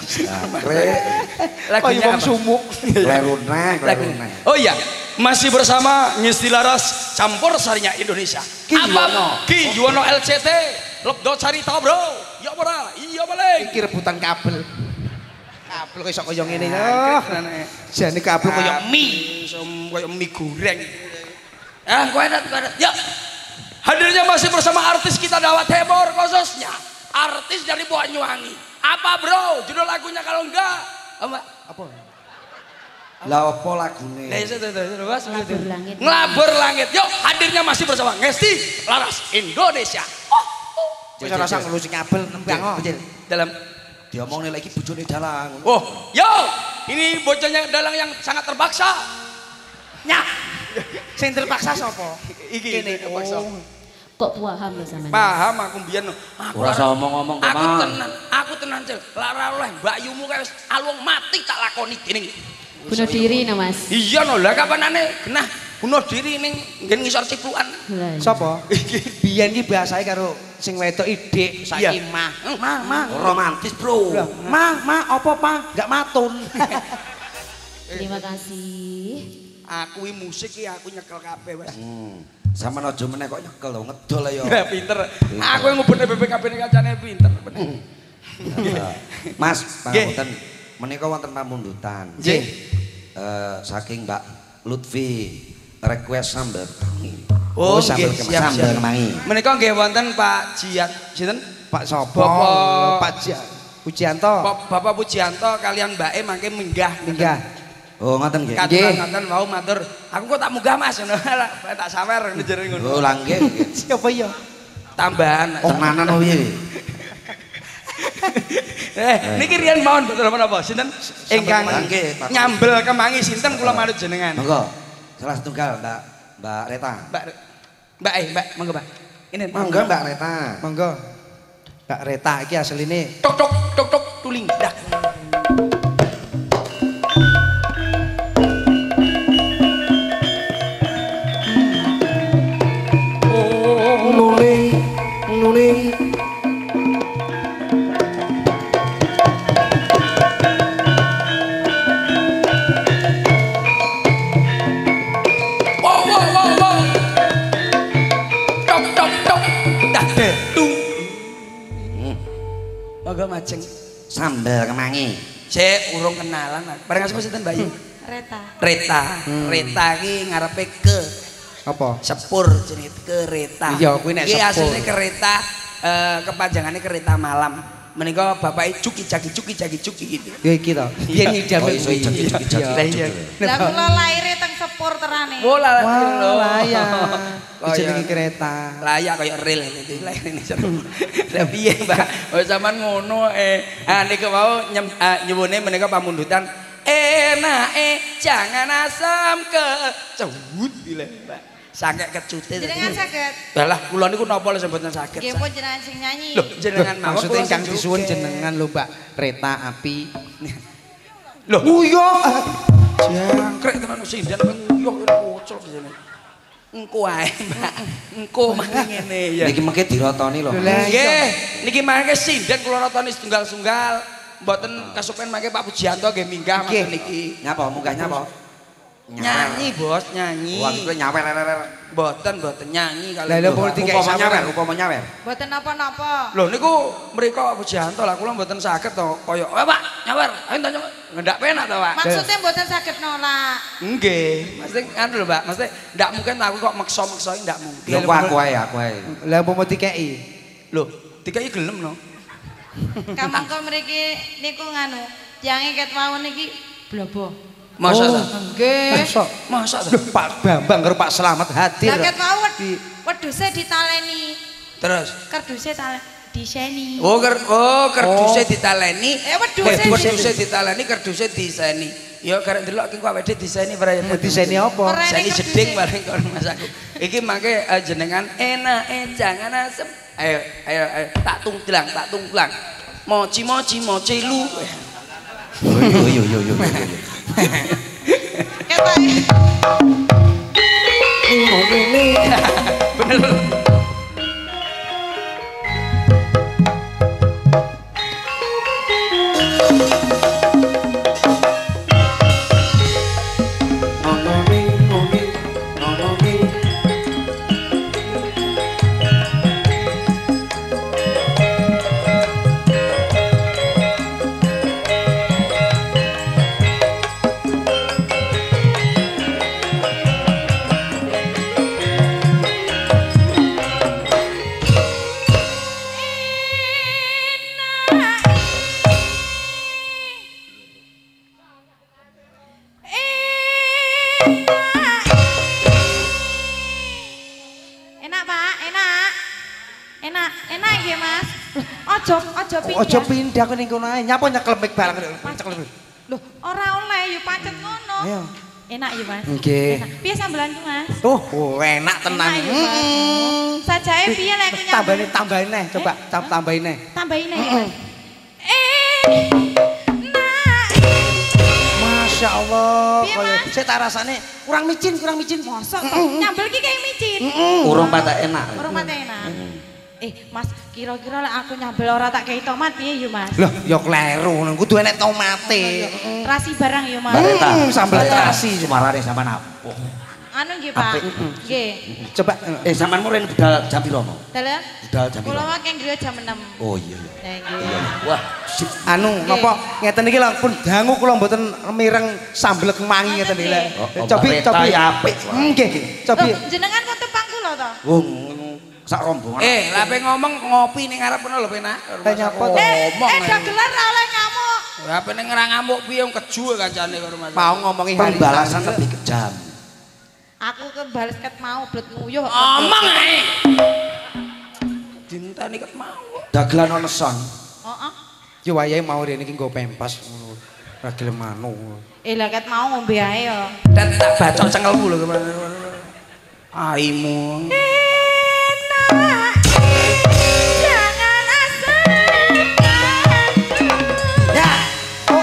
lagunya wong apa? sumuk. Peruna, Lagunya. peruna. Oh iya, masih bersama Ngesti Laras campur sarinya Indonesia. Ki Juwono. Ki Juwono L C T, lebdo carita bro. Ya ora, iya balik. Iki rebutan kabel. Kabel kok iso kaya ngene. Nah, Oh, jane kabel kaya mie, som kaya mie goreng. Ah, kowe enak, kowe enak. Ya. Hadirnya masih bersama artis kita Jawa Timur khususnya. Artis dari Banyuwangi. Apa bro? Judul lagunya kalau enggak apa? apa? Lah apa lagune? Lah itu itu itu Mas. Ngelabur langit. Ngelabur langit. Yuk, hadirnya masih bersama Ngesti Laras Indonesia. Oh, oh. Wis ora usah ngelusi kabel nembang kok. Dalam Diomongne lagi bojone dalang. oh, yo, ini bocahnya dalang yang sangat terpaksa. Nyak. Sing terpaksa sapa? Iki Kene. terpaksa. Kok paham ya sampean? Paham aku mbiyen. Aku Ora usah omong-omong kok, Aku Man. tenan, aku tenan cel. Lara oleh mbakyumu kae wis alung mati tak lakoni dening. Bunuh diri no mas. Iya no, lah kapanane genah bunuh diri ning nggen ngisor ciplukan. Lah, Sapa? Biyen iki bahasae karo sing wedok idik saiki mah. Mah, mah. Romantis, Bro. Lah, mah, mah apa, Pak? Enggak matun. terima kasih. Aku iki musik iki aku nyekel kabeh wis. Hmm. Sama aja meneh kok nyekel to ngedol ya. Ya pinter. Aku yang nguburne B P K B kancane pinter. Mas, Nggih. pangapunten. Menika wonten pamundutan. Nggih. Eh saking Mbak Lutfi request sambal kemangi. Oh, sambal nggih, kemangi. siap, Sambal siap. kemangi. Menika nggih wonten Pak Jiat, sinten? Pak sapa? Bapak- Pak Ja- Pujianto. Bapak Bapak Pujianto kalian Mbak E mangke minggah. Minggah. Oh, ngoten nggih. Katuran ngoten wau matur. Aku kok tak munggah Mas ngono. Tak sawer njero ngono. Oh, langge nggih. Siapa ya? Tambahan. Tenanan opo piye? Eh, niki riyen mawon betul menapa? Sinten ingkang kemangi, Pak. nyambel kemangi sinten kula manut jenengan. Monggo. Salah setunggal Mbak Mbak Reta. Mbak Mbak eh Mbak monggo Mbak. Ini Monggo Mbak Reta. Monggo. Mbak Reta iki asline tok tok tok tok tuling dah. Nuling, nuling. Wow wow wow wow. Tok tok tok. Dah tung. Monggo majeng. Sambal kemangi. Cek urung kenalan. Bareng asma sinten Mbak Yu? Reta. Reta. Reta iki ngarepe ke apa? sepur jenenge kereta. Iya, kuwi nek Iki sepur. asline kereta eh kepanjangannya kereta malam. Menika bapake cuki jagi cuki jagi cuki gitu. Ya iki to. Biyen idame Oh, iso jagi-jagi. Lah iya. Lah kula laire teng sepur terane. Bola Wah, layak. Oh, Jenenge iya. kereta. Layak kaya rel itu lain ini seru. Lah piye, Mbak? Oh sampean ngono eh. Ah niku mau nyem- ah, nyuwune menika pamundutan enake jangan asam ke cewut gile, Mbak. Sakek kecute. Jenengan saged. Lah kula niku napa lho mboten saged. Nggih pun jenengan sing nyanyi. Loh, jenengan mawon Maksudnya kula ingkang sing disuwun joget. jenengan lho, Mbak. Kereta api. Loh, Uyo. jangkrik tenan sindan nguyuh kocok jene. Engko ae, Mbak. Engko mangke ngene ya. Niki mengke dirotoni lho. Nggih, niki mangke sinden kula rotoni setunggal-tunggal. Mboten kesupen mangke Pak Pujianto nggih minggah mangke niki. Nyapa munggah nyapa? Nyanyi, Bos, nyanyi. Wah, kowe nyawer. Mboten, mboten nyanyi kalau. Lah lha pun tiga upama nyawer, upama nyawer. Mboten napa-napa. Lho niku mriko Pak Pujianto lah kula mboten saged to kaya, "Eh, Pak, nyawer." Ayo to nyawer. Ndak penak to, Pak. Maksudnya mboten saged nolak. Nggih, mesti anu lho, Pak. Mesti ndak mungkin aku kok maksa-maksoi ndak mungkin. Lho aku ae, aku ae. Lah umpama dikeki. Lho, dikai gelem no. Kamangka mriki niku nganu, tiange ket mawon iki blobo. Masa Oh, ta? Nggih. Masa Masa ta? Loh, Pak Bambang karo Pak Slamet hadir. Lah ket mawon wedhuse ditaleni. Terus. Kerduse talen diseni. Oh, ker oh kerduse ditaleni. Eh, wedhuse Eh, wedhuse ditaleni, kerduse diseni. Ya karek ndelok ki kok awake diseni bareng. Diseni apa? Ora Seni enek jeding kerduse. bareng kon Mas aku. Iki mangke eh, jenengan enake jangan asem. Ayo, ayo, ayo tak tungtlang, tak tungtlang. Moci moci moci lu. Yo yo yo yo. Ketok. Bener. Enak, Pak, enak. Enak, enak nggih, Mas. Ojo, ojo pindah. Ojo pindah aku ning kono ae. Nyapa nyeklempik barang. Ceklempik. Loh, ora oleh yo pancet ngono. Ayo. Enak ya, Mas. Nggih. Enak. Piye sambelanku, Mas? Tuh, oh, enak tenan. Enak ya, Mas. Sajae piye lek aku nyambel? Tambahin tambahin neh, coba tam- tambahin neh. Tambahin ya, Mas. Eh. Nah. Masya Allah, Piye, kaya Mas? saya tak rasane kurang micin, kurang micin. Mosok to nyambel ki kayak micin. Urung patek enak. Urung pate enak. Eh, Mas, kira-kira lek aku nyambel ora tak kei tomat piye yo, Mas? Loh, ya kleru, kudu enek tomate. Terasi barang yo, Mas. Bareta. Hmm, sambal terasi. Sumarane sampean apuh. Anu nggih, Pak. Nggih. Coba Eh sampean murid budal jam piro mo? Dalan. Budal jam piro? Kula wae griya jam enam. Oh iya iya. Nah, nggih. Wah, anu napa ngeten iki lho pun dangu kula mboten mireng sambel kemangi ngeten iki lho. Oh, oh, Cobi Mbak Reta cobi ya apik. Nggih, nggih. Cobi. Loh, jenengan kok tepang kula to? wong sak rombongan. Eh, lah pe ngomong ngopi ning ngarep kono lho penak. Eh, nyapa to? Eh, Ngomong. eh dagelan ra oleh ngamuk. Lah pe ning ngerang ngamuk piye wong keju kancane karo Mas. Mau ngomongi hari Pembalasan lebih kejam. Aku kebales ket mau blet nguyuh. Omong ae. Dintani ket mau. Dagelan ono son. Heeh. Yo wayahe mau rene iki nggo pempas ngono. Ra gelem anu. Eh lah ket mau ngombe ae yo. Dan tak bacok cengelmu lho kemana. Aimu. Enak. Jangan asal. Ya. Oh,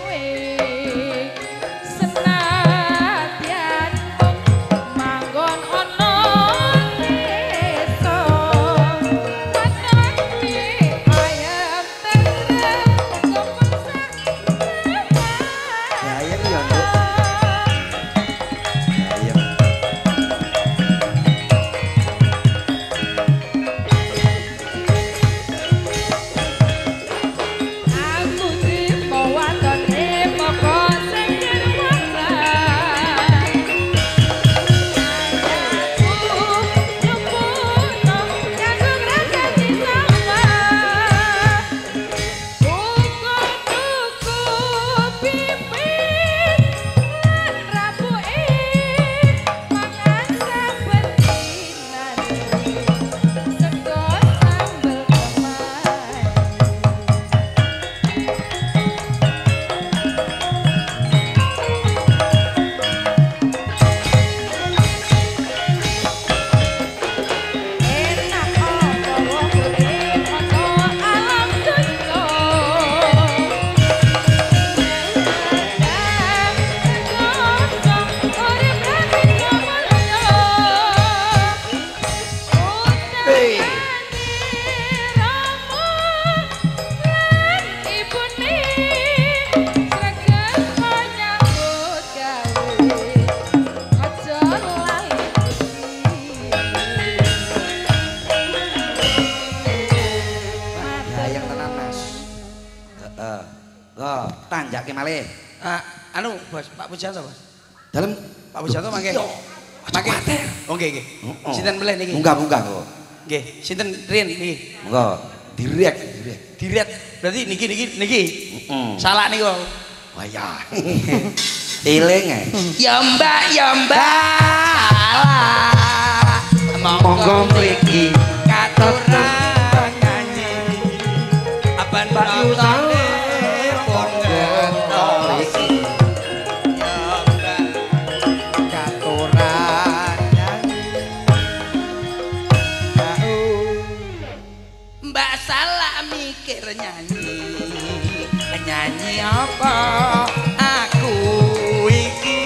tanjake malih. Ah, anu Bos, Pak Pujanto, Bos. Dalem Pak Pujanto mangke. Mangke. Oh nggih nggih. Sinten meleh niki? Munggah-munggah kok. Nggih, sinten Rin niki? Monggo. Direk, direk. Direk. Berarti niki niki niki. Heeh. Salah niku. Wah ya. Eling ae. Ya Mbak, ya Mbak. Salah. Monggo mriki katurang nyanyi. Aban Pak Yusane pun ngertos. Ya Mbak katurang nyanyi. Mbak salah mikir nyanyi. Nyanyi apa aku iki?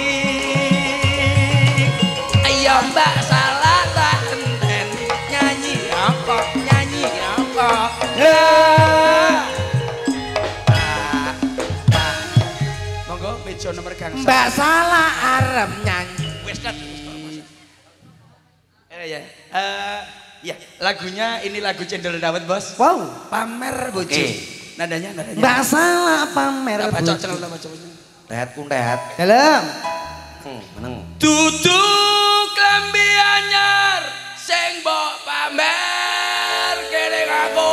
Ayo Mbak salah tak enten. Nyanyi apa? Nyanyi apa? Lah. Pak, Pak. Monggo meja nomor gangsal. Mbak salah arep nyanyi. Wis kan. Eh ya. Eh ya, lagunya ini lagu Cendol Dawet, Bos. Wow. Pamer bojo. Nadanya, nadanya. Mbak salah pamer. Tak baca cengel, tak baca. Tehat pun tehat. Dalam. Hmm, meneng. Dudu klambi anyar sing mbok pamer kene aku.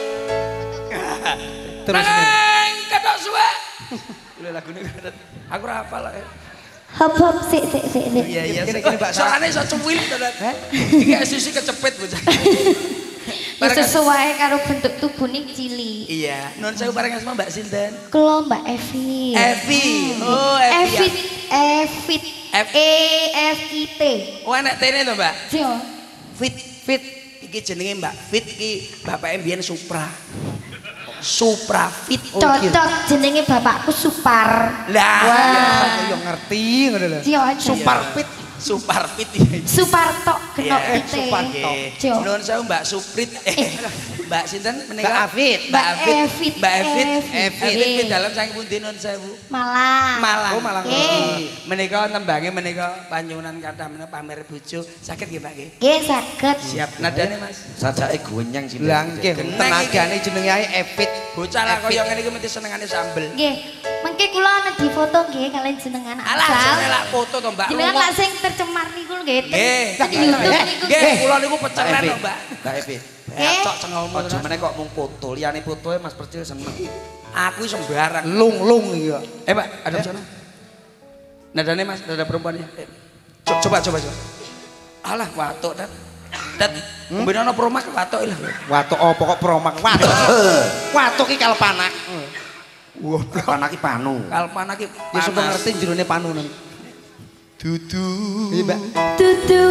Terus nang ketok suwe. Lha lagune aku ora hafal kok. Hop hop sik sik sik sik. Iya iya. Kene-kene Mbak Sa- Soalnya iso cuwil to, Dan. Iki sisi kecepet bocah. Ya sesuai karo bentuk tubuh ning cili. Iya, nun sewu bareng sama Mbak Sinten. Kulo Mbak Evi. Evi. Oh, Evi. Evit Evit F- E F I T. Oh, anak tene to, Mbak. Yo. Fit Fit iki jenenge Mbak Fit iki bapake mbiyen Supra. Supra Fit. Cocok jenenge bapakku Supar. Lah, Wah, yo ngerti ngono lho. Yo aja. Supar Fit. Supar Fit. Suparto kena Iya, pite. Suparto. Jo. Nuwun sewu Mbak Suprit. Eh, Mbak sinten menika? Mbak Afid. Mbak Afid. Evit. Mbak Evit. Evit. Evit pin dalem saking pundi nuwun sewu? Malah. Malang. Oh, Malang. Nggih. Menika tembange menika panjenengan kathah menika pamer bojo. Saged nggih, Pak nggih? Nggih saged. Siap. Nadane, Mas. Sajake gonyang sih. Lah nggih, tenagane jenenge ae Evit. Bocah lah kaya ngene iki mesti senengane sambel. Nggih. Mengke kula ana di foto nggih kalian jenengan Alah, asal. jenelak foto to, Mbak. Jenengan Lunga. lak sing tercemar niku nggih. Nggih. Di YouTube niku. Nggih, kula niku peceren to, Mbak. Mbak Evi. Nggih. Cok cengelmu. Aja meneh kok mung foto, liyane fotoe Mas Percil seneng. Aku sembarang. Lung-lung iya. Eh Pak, ada sana. Nadane Mas, nada perempuannya. Eh, co- coba coba coba. Alah, watuk dat. Dat, mbene ana promak watuk lah. Watuk apa kok promak? Watuk. Watuk iki kalpanak. Wah, panaki panu. Kalpana ki Ya suka ngerti jerone panunan. dudu. Iya, Mbak. Dudu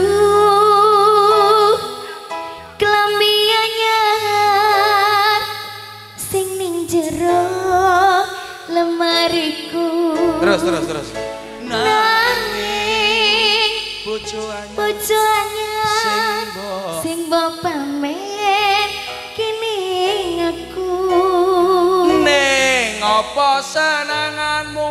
klambi anyar sing ning jero lemari mariku. Terus terus terus. Nanging bojo anyar bojo anyar sing mbok pamer kene aku. Ning apa senenganmu?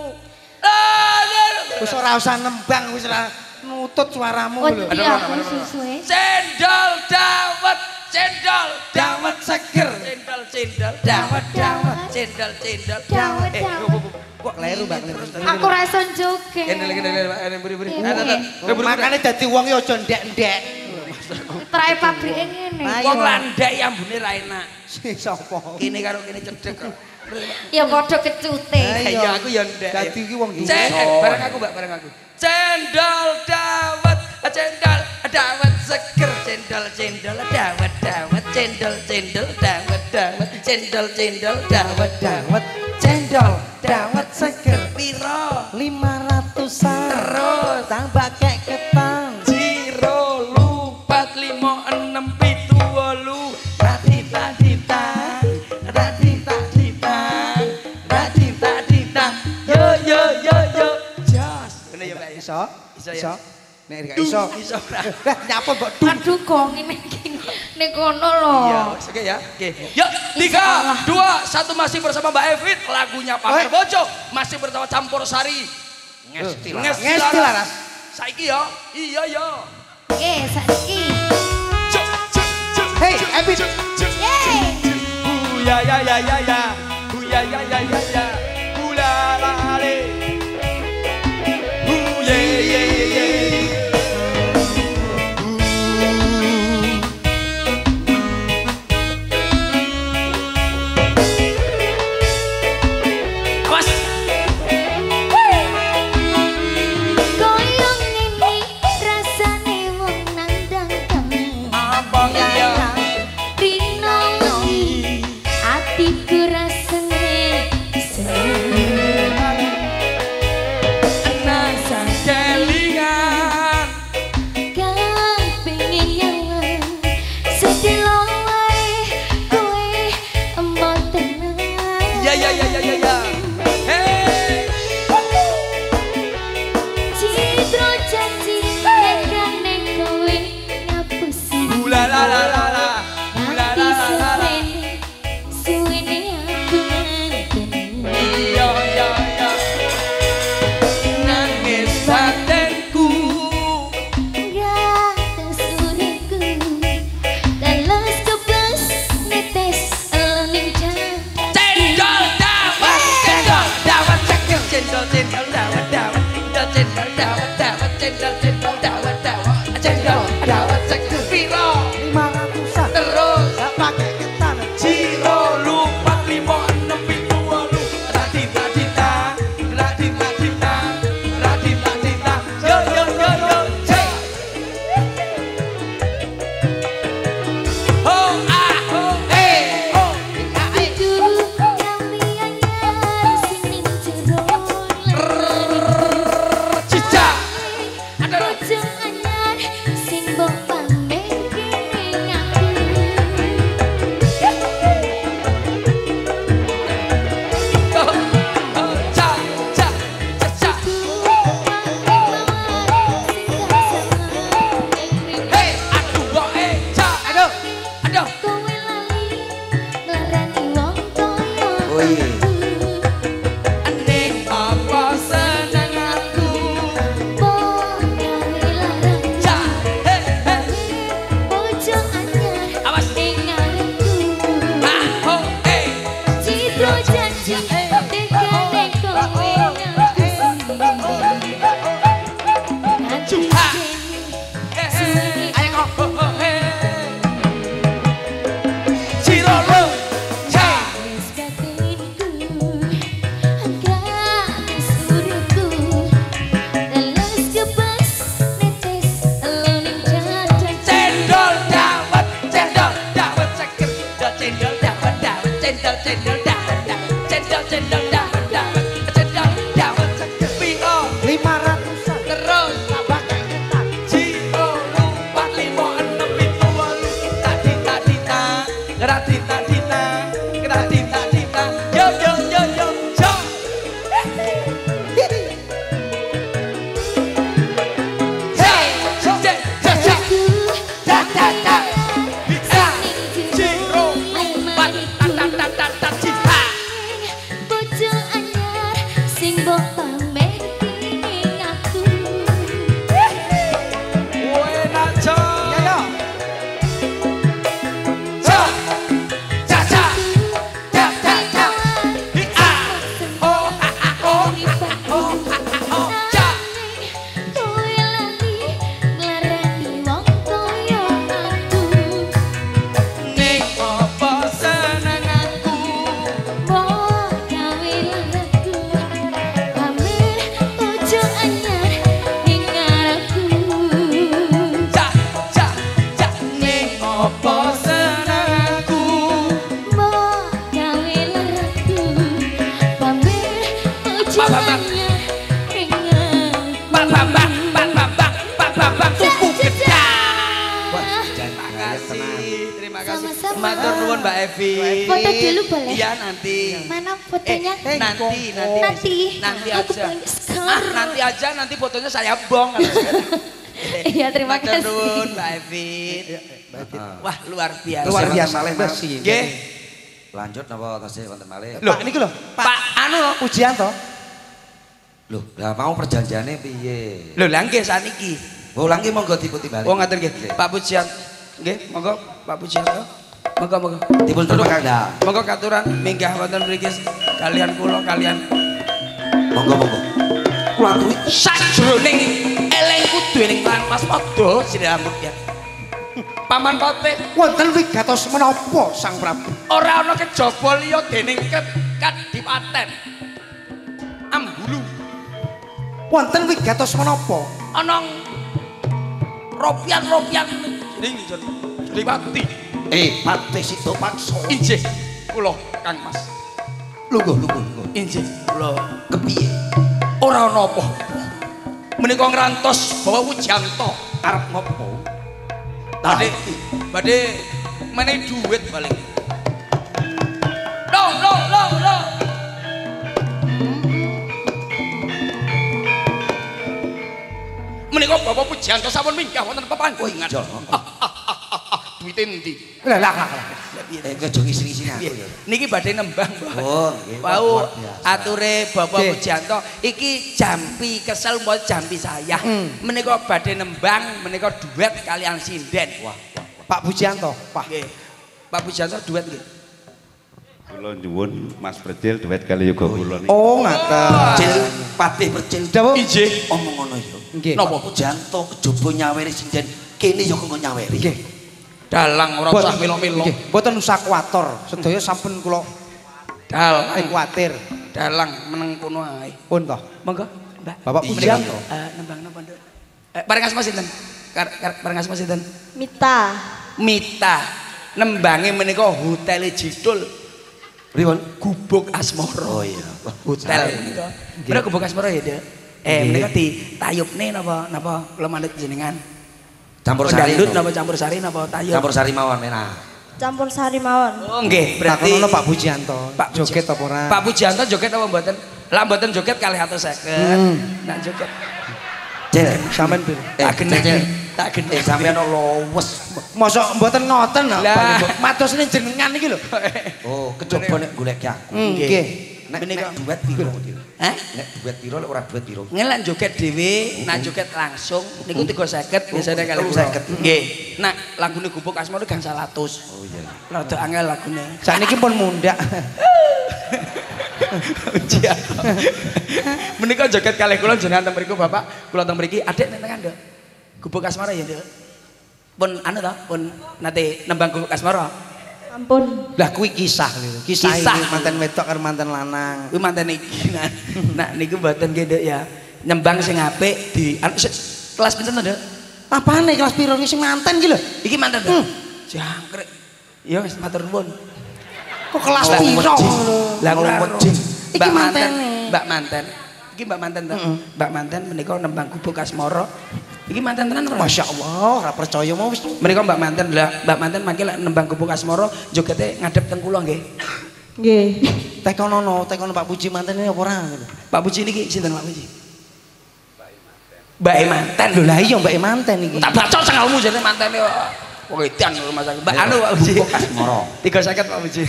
Wis ora usah nembang wis ora nutut suaramu lho. Wedi aku susuhe. Cendol dawet, cendol dawet seger. Cendol cendol dawet dawet, cendol cendol Dawet Eh, dawet. Kok kleru Mbak. Aku ra iso joget. Kene kene kene buri-buri. Iya. Makane dadi wong ya aja ndek-ndek. Trae pabrike ngene. Wong landhek ambune ra enak. Sing sapa? Kene karo kene cedhek kok. Ya padha kecute. Iya aku ya ndek. Dadi iki wong Cek, bareng aku Mbak, bareng aku. Cendol dawet, cendol dawet seger, cendol cendol dawet dawet, cendol cendol dawet dawet, cendol cendol dawet dawet, cendol dawet seger piro? lima ratusan. Terus tambah kek ketan. Zero lupat limo enam pitu wolu radita dita radita dita radita dita yo yo yo yo jos ngene ya Mbak Iso? Iso ya? Nek gak iso. iso ora Lah nyapa mbok Aduh kok ngene iki. Nek kono lho. iya oke ya oke yuk tiga dua satu masih bersama Mbak Evit lagunya Pamer Bojo masih bersama Campur Sari ngesti Ngesti laras. saiki ya iya ya Eh, saiki. Hei, Evit. Yeay. ya ya ya ya ya ya ya ya ya ya la la le ye ye ye awas Koyong ini rasane wong nandang kami. apa ya Rino wengi atiku Matur nuwun Mbak Evi. Foto dulu boleh? Iya nanti. Mana fotonya? Eh, nanti, nanti. Nanti. Nanti Aku aja. pengen Ah, sekarang. nanti aja nanti fotonya saya bong. Iya, terima Matur kasih. nuwun Mbak Evi. Wah, luar biasa. Luar biasa malih bersih. Nggih. Lanjut napa tasih wonten malih? Loh, niki lho, Pak anu lho. Pujianto. Loh, lah mau perjanjiane piye? Lho, lha nggih saniki. Oh, lagi monggo diputi balik. Oh, ngaten nggih. Pak Pujian. Nggih, monggo Pak Pujianto. Monggo monggo. Dipun terima Kang. Monggo katuran minggah wonten mriki kalian kula kalian Monggo monggo. Kula aturi sajroning elengku dening Kang Mas Padha sinambut ya. Paman Kote Wonten wigatos menapa Sang Prabu? ora ana kejaba liya dening Kadipaten Ambulu. Wonten wigatos menapa? Ana ropian-ropian dening Dipati. eh Patih Sito Pakso. Injih kula Kang Mas. Lungguh lungguh lungguh. Injih kula Kepiye? ora ana apa. Menika ngrantos Bawa Pujianto Arep ngopo? Badhe badhe menehi dhuwit paling. Lo lo lo lo. Menika Bapak Pujianto sampun minggah wonten pepanggonan. Duwit endi? Lah lah lah. Eh kejo ngisi-ngisi aku ya. Niki badhe nembang, Mbak. Oh, nggih. Wau luar biasa. ature Bapak Nggih. Pujianto iki jampi kesel mbok jampi saya. Menika badhe nembang, menika duet kalian sinden. Wah, Pak Pujianto. Wah, nggih. Pak Pujianto duet nggih. Kula nyuwun Mas Percil duet kali yoga kula niki. oh ngaten. Percil Patih Percil. Dawuh. Injih. Omong ngono ya. Nggih. Napa? Pujanto kejaba nyaweri sinden kene ya kanggo nyaweri. Nggih. Dalang ora usah milo-milo. Nggih, mboten usah kuwatir. Sedaya sampun kula Dalang, eh kuwatir. dalang meneng kono ae. Pun toh. Monggo, Mbak. Bapak Iya. Pujianto. Eh nembang napa, Nduk? Eh bareng asma sinten? Kar kar bareng asma sinten? Mita. Mita. Nembange menika Hotel Jidul. Pripun? Gubuk Asmara. Oh iya. Hotel menika. Menika Gubuk Asmara ya, Dek. Eh menika ditayubne napa napa kula manut jenengan? Campur sari. Dangdut napa campur sari napa tayub? Campur sari mawon enak. Campur sari mawon. Oh nggih, berarti Takonono Pak Pujianto. Pak Joget apa ora? Pak Pujianto joget apa mboten? Lah mboten joget kalih atus seket. Nak joget. Cil, Sampeyan piro? eh Tak genah. Cil. Tak Eh genah. sampeyan lowes. Mosok mboten ngoten lho. Lah. Matosne jenengan iki lho. Oh, kejaba nek golek aku. Nggih. Nek Menika- nek duet piro? Hah? Nek duet piro lek ora duet piro? Ngelan joget dhewe, nak joget langsung niku tiga seket biasane kalih tiga kula. seket. Nggih. Nak lagune Gubuk Asmara gangsal atus. Oh iya. Rada angel lagune. Sakniki pun mundak. Ujian. Menika joget kalih kula jenengan teng mriku Bapak, kula teng mriki adik nek tengan, Nduk. Gubuk Asmara ya, Nduk. Pun anu to, pun nate nembang Gubuk Asmara. Ampun. Lah kuwi kisah lho. Kisah Kisah. iki manten wedok karo manten lanang. Kuwi manten iki. Nah, nah niku mboten nggih, Nduk ya. Nyembang sing apik di anu, se- kelas pinten to, Nduk? Apane kelas piro iki sing manten iki lho? Iki manten, Nduk. Jangkrik. Ya wis matur nuwun. Kok kelas Lah, piro? Lah Ngomong ora medhing. Mbak Iki manten, mantene. Mbak manten. Iki Mbak manten to. Mbak manten menika nembang Gubuk Asmara. Iki manten tenan ora? Masya Allah, ora percaya mau wis. Menika Mbak manten lah, Mbak manten mangke lek nembang Gubuk Asmara jogete ngadep teng kula nggih. Nggih. Tekonono, tekono Pak Puji mantene apa ora? Pak Puji niki sinten Pak Puji? Mbak E manten Lho lah iya Mbak E manten iki. tak bacot sengalmu jane mantene kok. Wong edan rumah sakit. Mbak anu Pak Puji. Moro. tiga sakit Pak Puji.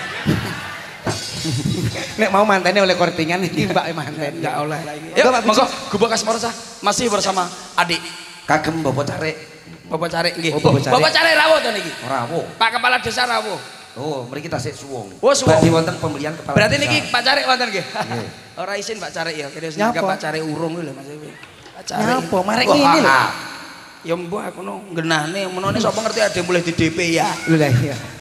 Nek mau mantene oleh kortingan iki Mbak E manten. Enggak oleh lagi. Yuk, monggo Gubuk Kasmoro sah. Masih bersama adik Kagem Bapak Carik. Bapak Carik nggih. Oh, Bapak Carik. Bapak Carik rawuh to niki. Rawuh. Pak Kepala Desa rawuh. Oh, mriki tasik suwung. Oh, suwung. Badhe wonten pembelian kepala. Berarti desa. niki Pak Carik wonten nggih. Ora isin Pak Carik ya. Kira Nyapa? Pak Carik urung lho Mas. Pak Carik. Nyapa marek Wah, ngene lho. ah, Ya mbah aku no genahne menone sapa ngerti ada mulai di D P ya. Lho lah iya.